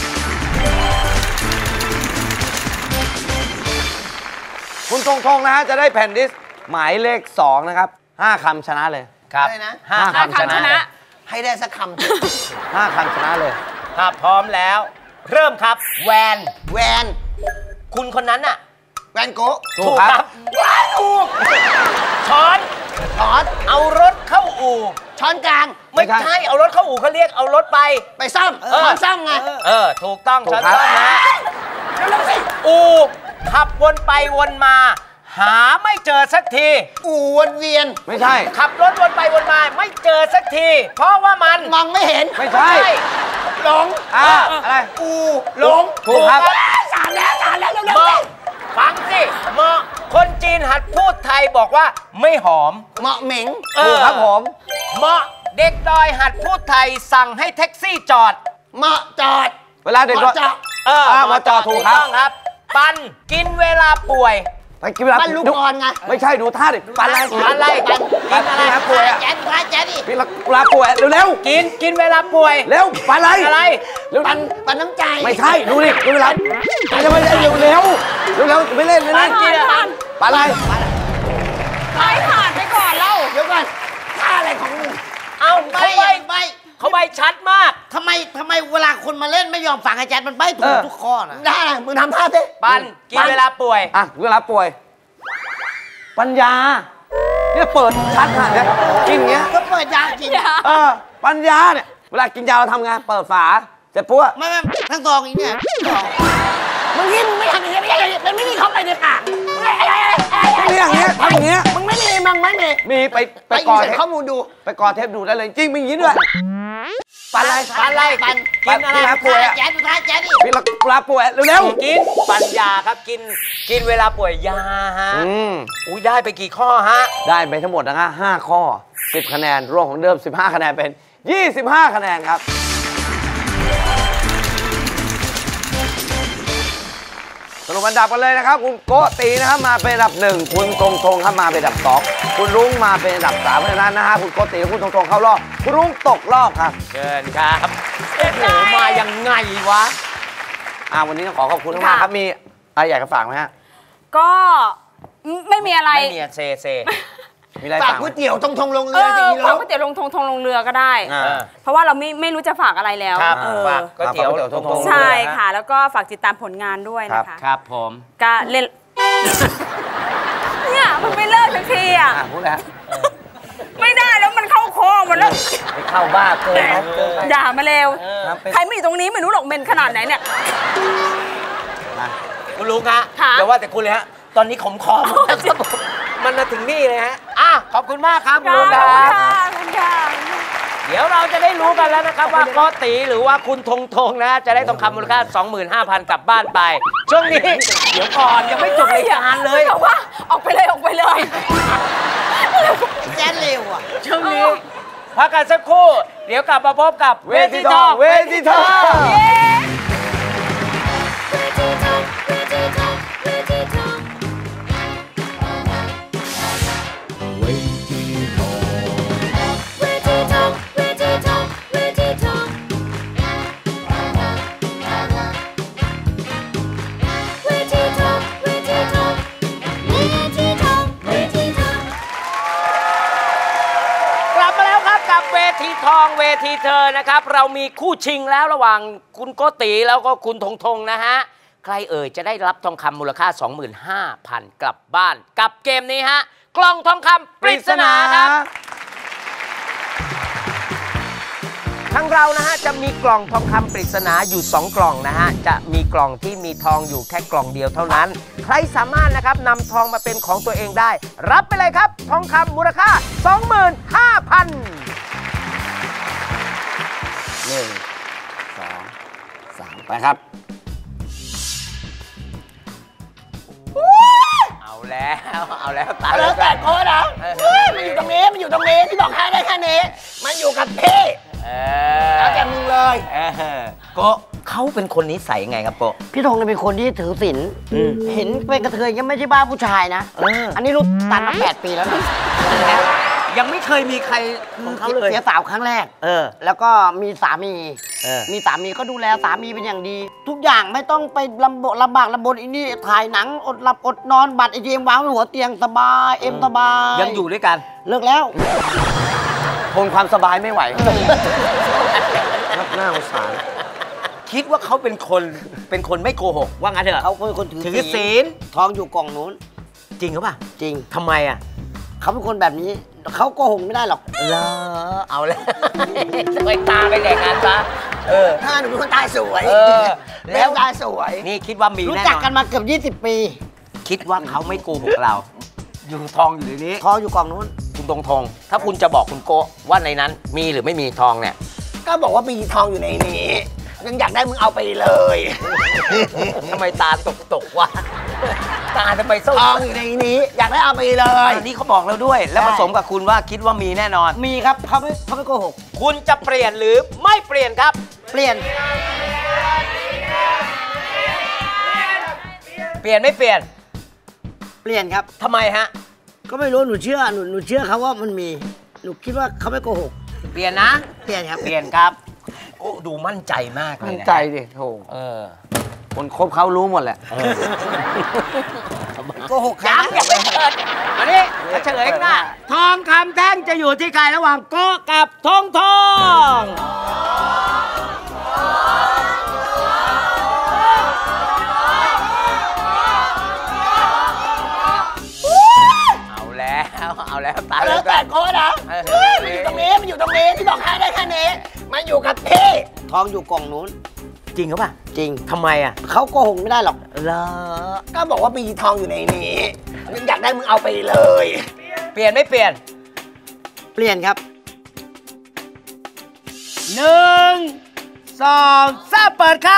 [SPEAKER 1] คุณทงนะฮะจะได้แผ่นดิสหมายเลข 2 นะครับ 5 คำชนะเลย
[SPEAKER 3] ครับ
[SPEAKER 2] อะไรนะ
[SPEAKER 3] ห้า
[SPEAKER 1] ห้า
[SPEAKER 3] คำชนะ
[SPEAKER 2] ให้ได้สักคำเถอะ
[SPEAKER 1] 5 คำชนะเลย
[SPEAKER 3] ถ้าพร้อมแล้ว เริ่มครับ แวน
[SPEAKER 2] แวน
[SPEAKER 3] คุณคนนั้นน่ะ
[SPEAKER 2] แวนโกะ
[SPEAKER 1] ถูกครับ
[SPEAKER 3] ว้าถูกช้อน
[SPEAKER 2] ถอด
[SPEAKER 3] เอารถเข้าอู่
[SPEAKER 2] ช้อนกลาง
[SPEAKER 1] ไม่
[SPEAKER 3] ไม่
[SPEAKER 1] ใช่
[SPEAKER 3] ใช่เอารถเข้าอู่เขาเรียกเอารถไป
[SPEAKER 2] ไปซ่อมช้อนซ่อมไง
[SPEAKER 3] ถูกต้อง
[SPEAKER 1] ถูก
[SPEAKER 3] ช้อน
[SPEAKER 1] ครับ
[SPEAKER 3] ซ่อมนะ
[SPEAKER 2] เร็วๆสิ
[SPEAKER 3] อู่ขับวนไปวนมา หาไม่เจอสักที
[SPEAKER 2] อู่วนเวียน
[SPEAKER 1] ไม่ใช่
[SPEAKER 3] ขับรถวนไปวนมาไม่เจอสักที เพราะว่ามัน
[SPEAKER 2] มองไม่เห็น
[SPEAKER 1] ไม่ใช่
[SPEAKER 2] หลง
[SPEAKER 1] อะไร
[SPEAKER 2] อู่หลง
[SPEAKER 1] ถูกครับ
[SPEAKER 2] สามแล้วเร็ว
[SPEAKER 3] เหมาะฟังสิเหมาะคนจีนหัดพูดไทยบอกว่าไม่หอม
[SPEAKER 2] เหมาะเหม็ง
[SPEAKER 1] ถูกครับผม
[SPEAKER 3] เหมาะเด็กดอยหัดพูดไทยสั่งให้แท็กซี่จอด
[SPEAKER 2] เหมาะจอด
[SPEAKER 1] เวลาเด็ก
[SPEAKER 2] เหมาะจอด
[SPEAKER 1] มาจอถูกครับ
[SPEAKER 3] ต้องครับ ปันกินเวลาป่วย
[SPEAKER 1] ไปกินเวลา
[SPEAKER 2] ปั้นลูกบอลไง
[SPEAKER 1] ไม่ใช่ดูท่าดิปันอะไร
[SPEAKER 3] อะไร
[SPEAKER 1] ปันอะไรนะป่วยอะ
[SPEAKER 2] แจ๊ดท้ายแจ๊ดดิ
[SPEAKER 1] เวลาป่วยเร็ว
[SPEAKER 3] กินเวลาป่วย
[SPEAKER 1] ๆเร็วปันอะไร
[SPEAKER 3] อะไร
[SPEAKER 1] เร็ว
[SPEAKER 2] ปันน้ำใจ
[SPEAKER 1] ไม่ใช่ดูดิดูเวลาจะไปเร็วเร็วไม่เล่น
[SPEAKER 3] ปันกินอะ
[SPEAKER 1] ปันอะไร
[SPEAKER 4] ไม่ผ่านไปก่อนแล้ว
[SPEAKER 2] เดี๋ยวก่อนท่าอะไรของมึง
[SPEAKER 3] เอา
[SPEAKER 2] ใบ
[SPEAKER 3] เขาใบชัดมาก
[SPEAKER 2] ทำไมเวลาคนมาเล่นไม่ยอมฟังไอ้แจ๊ดมันใบถูกทุกข้อนะได้มึงทำท่าสิ
[SPEAKER 3] ปันกินเวลาป่วย
[SPEAKER 1] อ่ะเวลาป่วย ปัญญาเนี่ยเปิดชัดขนาดเนี้ยกินอย่างเงี้ย
[SPEAKER 2] ก็เปิดยากิน
[SPEAKER 1] ปัญญาเนี่ยเวลากินยาเราทำไงเปิดฝาเสร็จปุ๊บ
[SPEAKER 2] ไม่ทั้งซองอีกเนี่ยมึงยิ้มไม่ทำอย่างเงี้ยมันไม่มีเข้าไปในปาก
[SPEAKER 1] นี่อย่างเงี้ยทำอย่างเงี้ย
[SPEAKER 2] มึงไม่มีมึงไม่มี
[SPEAKER 1] มีไป
[SPEAKER 2] ไป
[SPEAKER 1] กอ
[SPEAKER 2] เสิ
[SPEAKER 1] เท
[SPEAKER 2] ร์ช
[SPEAKER 1] ป
[SPEAKER 2] ข้อมูลดู
[SPEAKER 1] ไปกอเทปดูได้เลยจริงมีอย่างงี้ด้วยปันอะไร
[SPEAKER 3] ปันอะไร
[SPEAKER 2] ปัน
[SPEAKER 3] กินอะไร
[SPEAKER 1] เวลาป่วยอะ
[SPEAKER 2] แจ๊ดสุดท้ายแจ๊ดดิ
[SPEAKER 1] เวลาป่วยเร็ว
[SPEAKER 3] กินปัญญาครับกินเวลาป่วยยาฮะ อุ้ยได้ไปกี่ข้อฮะ
[SPEAKER 1] ได้ไปทั้งหมดนะฮะ5ข้อ10 คะแนนรวมของเดิม15 คะแนนเป็น 25 คะแนนครับสรุปอันดับกันเลยนะครับคุณโกตีนะครับมาเป็นอันดับ1คุณทงครับมาเป็นอันดับ2คุณรุ้งมาเป็นอันดับ3เพราะฉะนั้นนะฮะคุณโกตีและคุณทงเข้ารอบคุณรุ้งตกรอบครับ
[SPEAKER 3] เชิญครับโอ้โหมายังไงวะ
[SPEAKER 1] วันนี้ต้องขอขอบคุณมากครับมีอะไรอยากจะฝากไหมฮะ
[SPEAKER 4] ก็ไม่มีอะไร
[SPEAKER 3] ไม่มีอะเซ
[SPEAKER 1] มีอะไร
[SPEAKER 2] ฝาก
[SPEAKER 1] ฝากไห
[SPEAKER 2] ก๋
[SPEAKER 1] ม
[SPEAKER 2] วยเตี๋ยวทงลง
[SPEAKER 4] เอ
[SPEAKER 2] เรือจะ
[SPEAKER 4] อ
[SPEAKER 2] กี่โล
[SPEAKER 4] ฝากก๋วยเตี๋ยวลงทงลงเรือก็ได้ เพราะว่าเราไม่รู้จะฝากอะไรแล้ว
[SPEAKER 3] ครับ
[SPEAKER 4] เออ
[SPEAKER 3] ฝากก๋วยเตี๋ยว
[SPEAKER 1] ฝากก๋วยเตี๋ยวทง
[SPEAKER 4] ใช่ค่ะ แล้วก็ฝากติดตามผลงานด้วยนะคะ
[SPEAKER 3] ครับผม
[SPEAKER 4] ก็เล่น เนี่ยมันไม่เลิกสักทีอ่ะ
[SPEAKER 1] พูดแล้ว
[SPEAKER 4] ไม่ได้แล้วมันเข้าคอหมดแล้ว
[SPEAKER 1] ไปเข้าบ้าเกินนะเกินไป
[SPEAKER 4] อย่ามาเร็ว
[SPEAKER 1] ครับเป็น
[SPEAKER 4] ใครไม่อยู่ตรงนี้ไม่รู้หรอกเมนขนาดไหนเนี่ย
[SPEAKER 3] คุณลุงฮะ
[SPEAKER 4] ค่ะ
[SPEAKER 3] เดี๋ยวว่าแต่คุณเลยฮะ ตอนนี้ขมคอหมดแล้วครับผมมันมาถึงนี่เลยฮะขอบคุณมากครับคุณลุง
[SPEAKER 4] ข
[SPEAKER 3] ค
[SPEAKER 4] อบ
[SPEAKER 3] รั
[SPEAKER 4] คุณ
[SPEAKER 3] บ
[SPEAKER 4] ค่ะขอบคุณค่ะ
[SPEAKER 3] เดี๋ยวเราจะได้รู้กันแล้วนะครับว่าโกตีหรือว่าคุณทงนะจะได้ทองคำมูลค่า 25,000 กลับบ้านไป ช่วงนี้ เดี๋ยวก่อนยังไม่จบรายการเลย
[SPEAKER 4] บอกว่าออกไปเลยออกไปเลย
[SPEAKER 2] แจ๊ดเร็วอ่ะ
[SPEAKER 3] ช่วงนี้พักกันสักครู่ เดี๋ยวกลับมาพบกับเวทีทอง
[SPEAKER 1] เวทีทอง
[SPEAKER 4] เย้
[SPEAKER 7] เวทีทอง
[SPEAKER 3] องเวทีเธอนะครับเรามีคู่ชิงแล้วระหว่างคุณโกติแล้วก็คุณธงธงนะฮะใครเอ่ยจะได้รับทองคำมูลค่า 25,000 กลับบ้านกับเกมนี้ฮะกล่องทองคำปริศนาครับทางเรานะฮะจะมีกล่องทองคำปริศนาอยู่2กล่องนะฮะจะมีกล่องที่มีทองอยู่แค่กล่องเดียวเท่านั้นใครสามารถนะครับนำทองมาเป็นของตัวเองได้รับไปเลยครับทองคำมูลค่า 25,000
[SPEAKER 1] 1 2 3 ไปครับ
[SPEAKER 3] เอาแล้วตา
[SPEAKER 5] แล้วแต่โค้ดเหรอมันอยู่ตรงนี้พี่บอกแค่ได้แค่นี้มันอยู่กับพี่แล้วแต่มึงเลย
[SPEAKER 3] โกเขาเป็นคนนิสัยไงครับโก
[SPEAKER 2] พี่ธงเนี่ยเป็นคนที่ถือศีลเห็นเป็นกระเทยยังไม่ใช่บ้าผู้ชายนะอันนี้รู้ตันมา8 ปีแล้วนะ
[SPEAKER 3] ยังไม่เคยมีใครของเขาเลย
[SPEAKER 2] เสียสาวครั้งแรกแล้วก็มีสามีก็ดูแลสามีเป็นอย่างดี ทุกอย่างไม่ต้องไปลำบากลำบนอีนี่ถ่ายหนังอดหลับอดนอนบัตรATMวางไว้หัวเตียงสบายสบาย
[SPEAKER 3] ยังอยู่ด้วยกัน
[SPEAKER 2] เลิกแล้ว
[SPEAKER 1] ทนความสบายไม่ไหวน่าสงสาร
[SPEAKER 3] คิดว่าเขาเป็นคนไม่โกหกว่างั้นเถอะ
[SPEAKER 2] เขาเป็นคนถือ
[SPEAKER 3] ศีล
[SPEAKER 2] ทองอยู่กล่องนู้น
[SPEAKER 3] จริงหรือเปล่า
[SPEAKER 2] จริง
[SPEAKER 3] ทำไมอ่ะ
[SPEAKER 2] เขาเป็นคนแบบนี้เขาโกหกไม่ได้หรอก
[SPEAKER 3] เอาแล้วทำไมตาไปแหลกงานซะ
[SPEAKER 5] ถ้าหนูเป็นคนตาสวย
[SPEAKER 3] แล้ว
[SPEAKER 5] ตาสวย
[SPEAKER 3] นี่คิดว่ามี
[SPEAKER 2] รู้
[SPEAKER 3] แน่
[SPEAKER 2] จัก
[SPEAKER 3] น
[SPEAKER 2] กั
[SPEAKER 3] อน
[SPEAKER 2] นมาเกือบ20 ปี
[SPEAKER 3] คิดว่าเขาไม่โกหกเรา อยู่ทองอยู่ในนี้
[SPEAKER 2] ทองอยู่กล่องนู้น
[SPEAKER 3] คุณธงถ้าคุณจะบอกคุณโกว่าในนั้นมีหรือไม่มีทองเนี่ย
[SPEAKER 5] ก็บอกว่ามีทองอยู่ในนี้ยังอยากได้มึงเอาไปเลย
[SPEAKER 3] ทำไมตาตกวะตาทำไมเศร้า
[SPEAKER 5] ทองอยู่ในนี้อยากได้เอาไปเลย
[SPEAKER 3] อันนี้เขาบอกเราด้วย แล้วผสมกับคุณว่าคิดว่ามีแน่นอน
[SPEAKER 2] มีครับเขาไม่โกหก
[SPEAKER 3] คุณจะเปลี่ยนหรือไม่เปลี่ยนครับ
[SPEAKER 2] เปลี่ยน
[SPEAKER 3] เปลี่ยนไม่เปลี่ยน
[SPEAKER 2] เปลี่ยนครับ
[SPEAKER 3] ทำไมฮะ
[SPEAKER 2] ก็ไม่รู้หนูเชื่อเขาว่ามันมีหนูคิดว่าเขาไม่โกหก
[SPEAKER 3] เปลี่ยนนะ
[SPEAKER 2] เปลี่ยนครับ
[SPEAKER 3] เปลี่ยนครับโอ้ดูมั่นใจมากเลย
[SPEAKER 1] มั่น
[SPEAKER 3] นะ
[SPEAKER 1] ใจดิโถคนคบเขารู้หมดแหละ
[SPEAKER 2] โกหกครับ
[SPEAKER 3] อย่าไปเปิดอันนี้เฉลยข้างหน้าทองคำแท่งจะอยู่ที่ใครระหว่างโกกับทงเอาแล้วตา
[SPEAKER 5] แล้วแต่โค้ดเหรอมันอยู่ตรงนี้พี่บอกแค่ได้แค่นี้มันอยู่กับพี่
[SPEAKER 2] ทองอยู่กล่องนู้น
[SPEAKER 3] จริงหรือเปล่า
[SPEAKER 2] จริง
[SPEAKER 3] ทำไมอ่ะ
[SPEAKER 2] เขาโกหกไม่ได้หรอก
[SPEAKER 5] ก็บอกว่ามีทองอยู่ในนี้ยังอยากได้มึงเอาไปเลย
[SPEAKER 3] เปลี่ยนไม่เปลี่ยน
[SPEAKER 2] เปลี่ยนครับ
[SPEAKER 3] 1 2 3เปิดครับ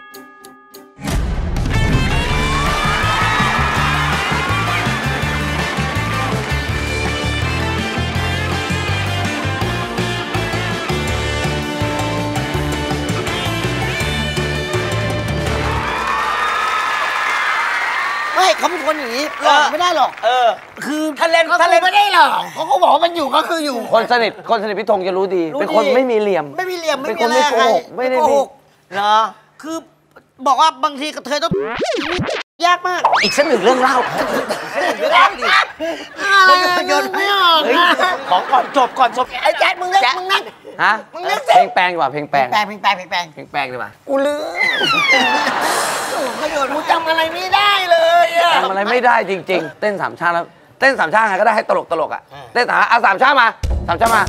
[SPEAKER 2] ไม่เขาเป็นคนอย่างนี้หลอกไม่ได้หรอก
[SPEAKER 3] คือถ้าเล่น
[SPEAKER 5] ไม่ได้หรอกเขาก็บอกว่ามันอยู่ก็คืออยู่
[SPEAKER 1] คนสนิทพี่ธงจะรู้ดี เป็นคนไม่มีเหลี่ยม
[SPEAKER 2] ไม่มีเหลี่ยม
[SPEAKER 1] เป็น
[SPEAKER 2] ไม่
[SPEAKER 1] ค
[SPEAKER 2] มี
[SPEAKER 1] น
[SPEAKER 2] อะไร
[SPEAKER 1] ไม่โกหกไม่ได้
[SPEAKER 2] โกหก
[SPEAKER 3] เหรอ
[SPEAKER 2] คือบอกว่าบางทีกระเทยต้องยากมาก
[SPEAKER 3] อีกสักหนึ่งเรื่องเล่าเรื่องเล่าดิ
[SPEAKER 2] โยนไม่ออก
[SPEAKER 3] เฮ้ยของก่อนจบ
[SPEAKER 5] ไอ้แจ๊ดมึงเล่นมึงนั่ง
[SPEAKER 1] ฮะ
[SPEAKER 5] มึงเลือกสิ
[SPEAKER 1] เพลงแปลงดีกว่าเพลงแปลง
[SPEAKER 2] แปลง
[SPEAKER 1] เพลงแปลงดีกว่า
[SPEAKER 5] กูลืมประโยชน์กูจำอะไรไม่ได้เลยอะ
[SPEAKER 1] ทำอะไรไม่ได้จริง ๆ เต้นสามชาติแล้วเต้นสามชาติไงก็ได้ให้ตลกอ่ะเต้นสามชาติมาจ้า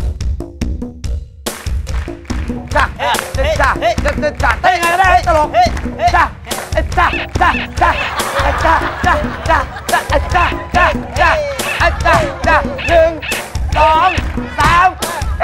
[SPEAKER 1] จ้าจ้าเต้นยังไงก็ได้ให้ตลกจ้าจ้าจ้า1 2 3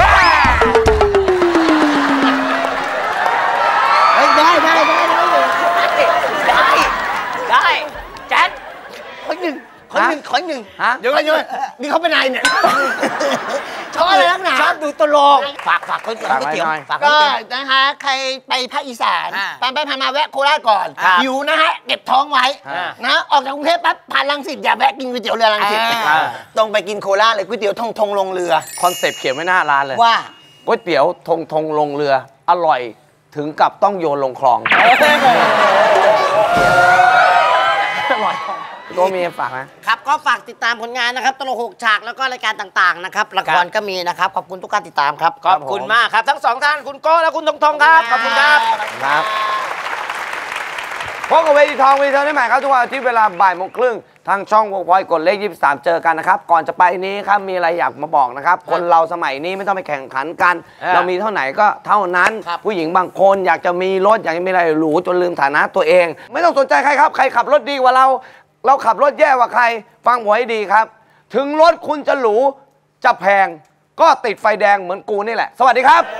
[SPEAKER 3] ได้แจ๊ด
[SPEAKER 5] ขอหนึ่ง
[SPEAKER 1] ฮะ
[SPEAKER 5] เดี๋ยวก่อนนี่เขาเป็นนายเนี่ยชอบอะไรนักหนา
[SPEAKER 3] ชอบดูตลกฝากคนก๋วยเตี๋ยวฝาก
[SPEAKER 5] ก็นะคะใครไปภาคอีสานผ่านมาแวะโคราชก่อนหิวนะฮะเก็บท้องไว้นะออกจากกรุงเทพปั๊บผ่านรังสิตอย่าแวะกินก๋วยเตี๋ยวเรือรังสิตตรงไปกินโคราชเลยก๋วยเตี๋ยวทงลงเรือ
[SPEAKER 1] คอนเซปต์เขียนไว้หน้าร้านเลย
[SPEAKER 2] ว่า
[SPEAKER 1] ก๋วยเตี๋ยวทงลงเรืออร่อยถึงกับต้องโยนลงคลองอร่อยตัวมีฝากไหม
[SPEAKER 2] ครับก็ฝากติดตามผลงานนะครับตลก6ฉากแล้วก็รายการต่างๆนะครับละครก็มีนะครับขอบคุณทุกการติดตามครับ
[SPEAKER 3] ขอบคุณมากครับทั้งสองท่านคุณโก้และคุณทงทงครับขอบคุณครับ
[SPEAKER 1] ครับพบกับเวทีทองเวทีเธอได้ใหม่ครับทุกวันอาทิตย์เวลาบ่ายโมงครึ่งทางช่อง Workpoint กดเลข23เจอกันนะครับก่อนจะไปนี้ครับมีอะไรอยากมาบอกนะครับคนเราสมัยนี้ไม่ต้องไปแข่งขันกัน เรามีเท่าไหนก็เท่านั้น ผู้หญิงบางคนอยากจะมีรถอยากจะมีอะไรหรูจนลืมฐานะตัวเอง ไม่ต้องสนใจใครครับใครขับรถดีกว่าเราขับรถแย่กว่าใครฟังผมให้ดีครับ ถึงรถคุณจะหรูจะแพงก็ติดไฟแดงเหมือนกูนี่แหละสวัสดีครับ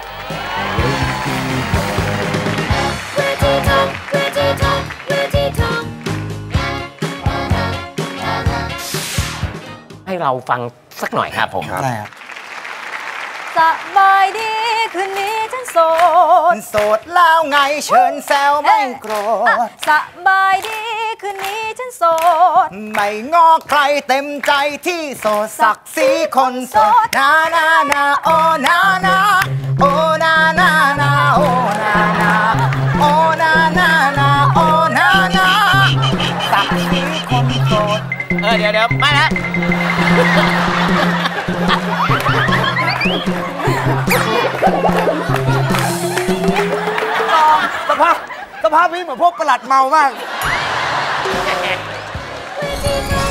[SPEAKER 3] ให้เราฟังสักหน่อยครับผม
[SPEAKER 4] สบายดีคืนนี้ฉันโสด
[SPEAKER 5] โสดแล้วไงเชิญแซวไม่โกรธ
[SPEAKER 4] สบายดีคืนนี้ฉันโสด
[SPEAKER 5] ไม่งอใครเต็มใจที่โสดศักดิ์ศรีคนโสดนานานาโอนานาโอนานานาโอนานาโอนานานาโอนานาศักดิ์ศรีคนโสด
[SPEAKER 3] เดี๋ยวไม่แล้ว
[SPEAKER 1] สภาพนี้เหมือนพวกประหลัดเมามาก
[SPEAKER 7] Pretty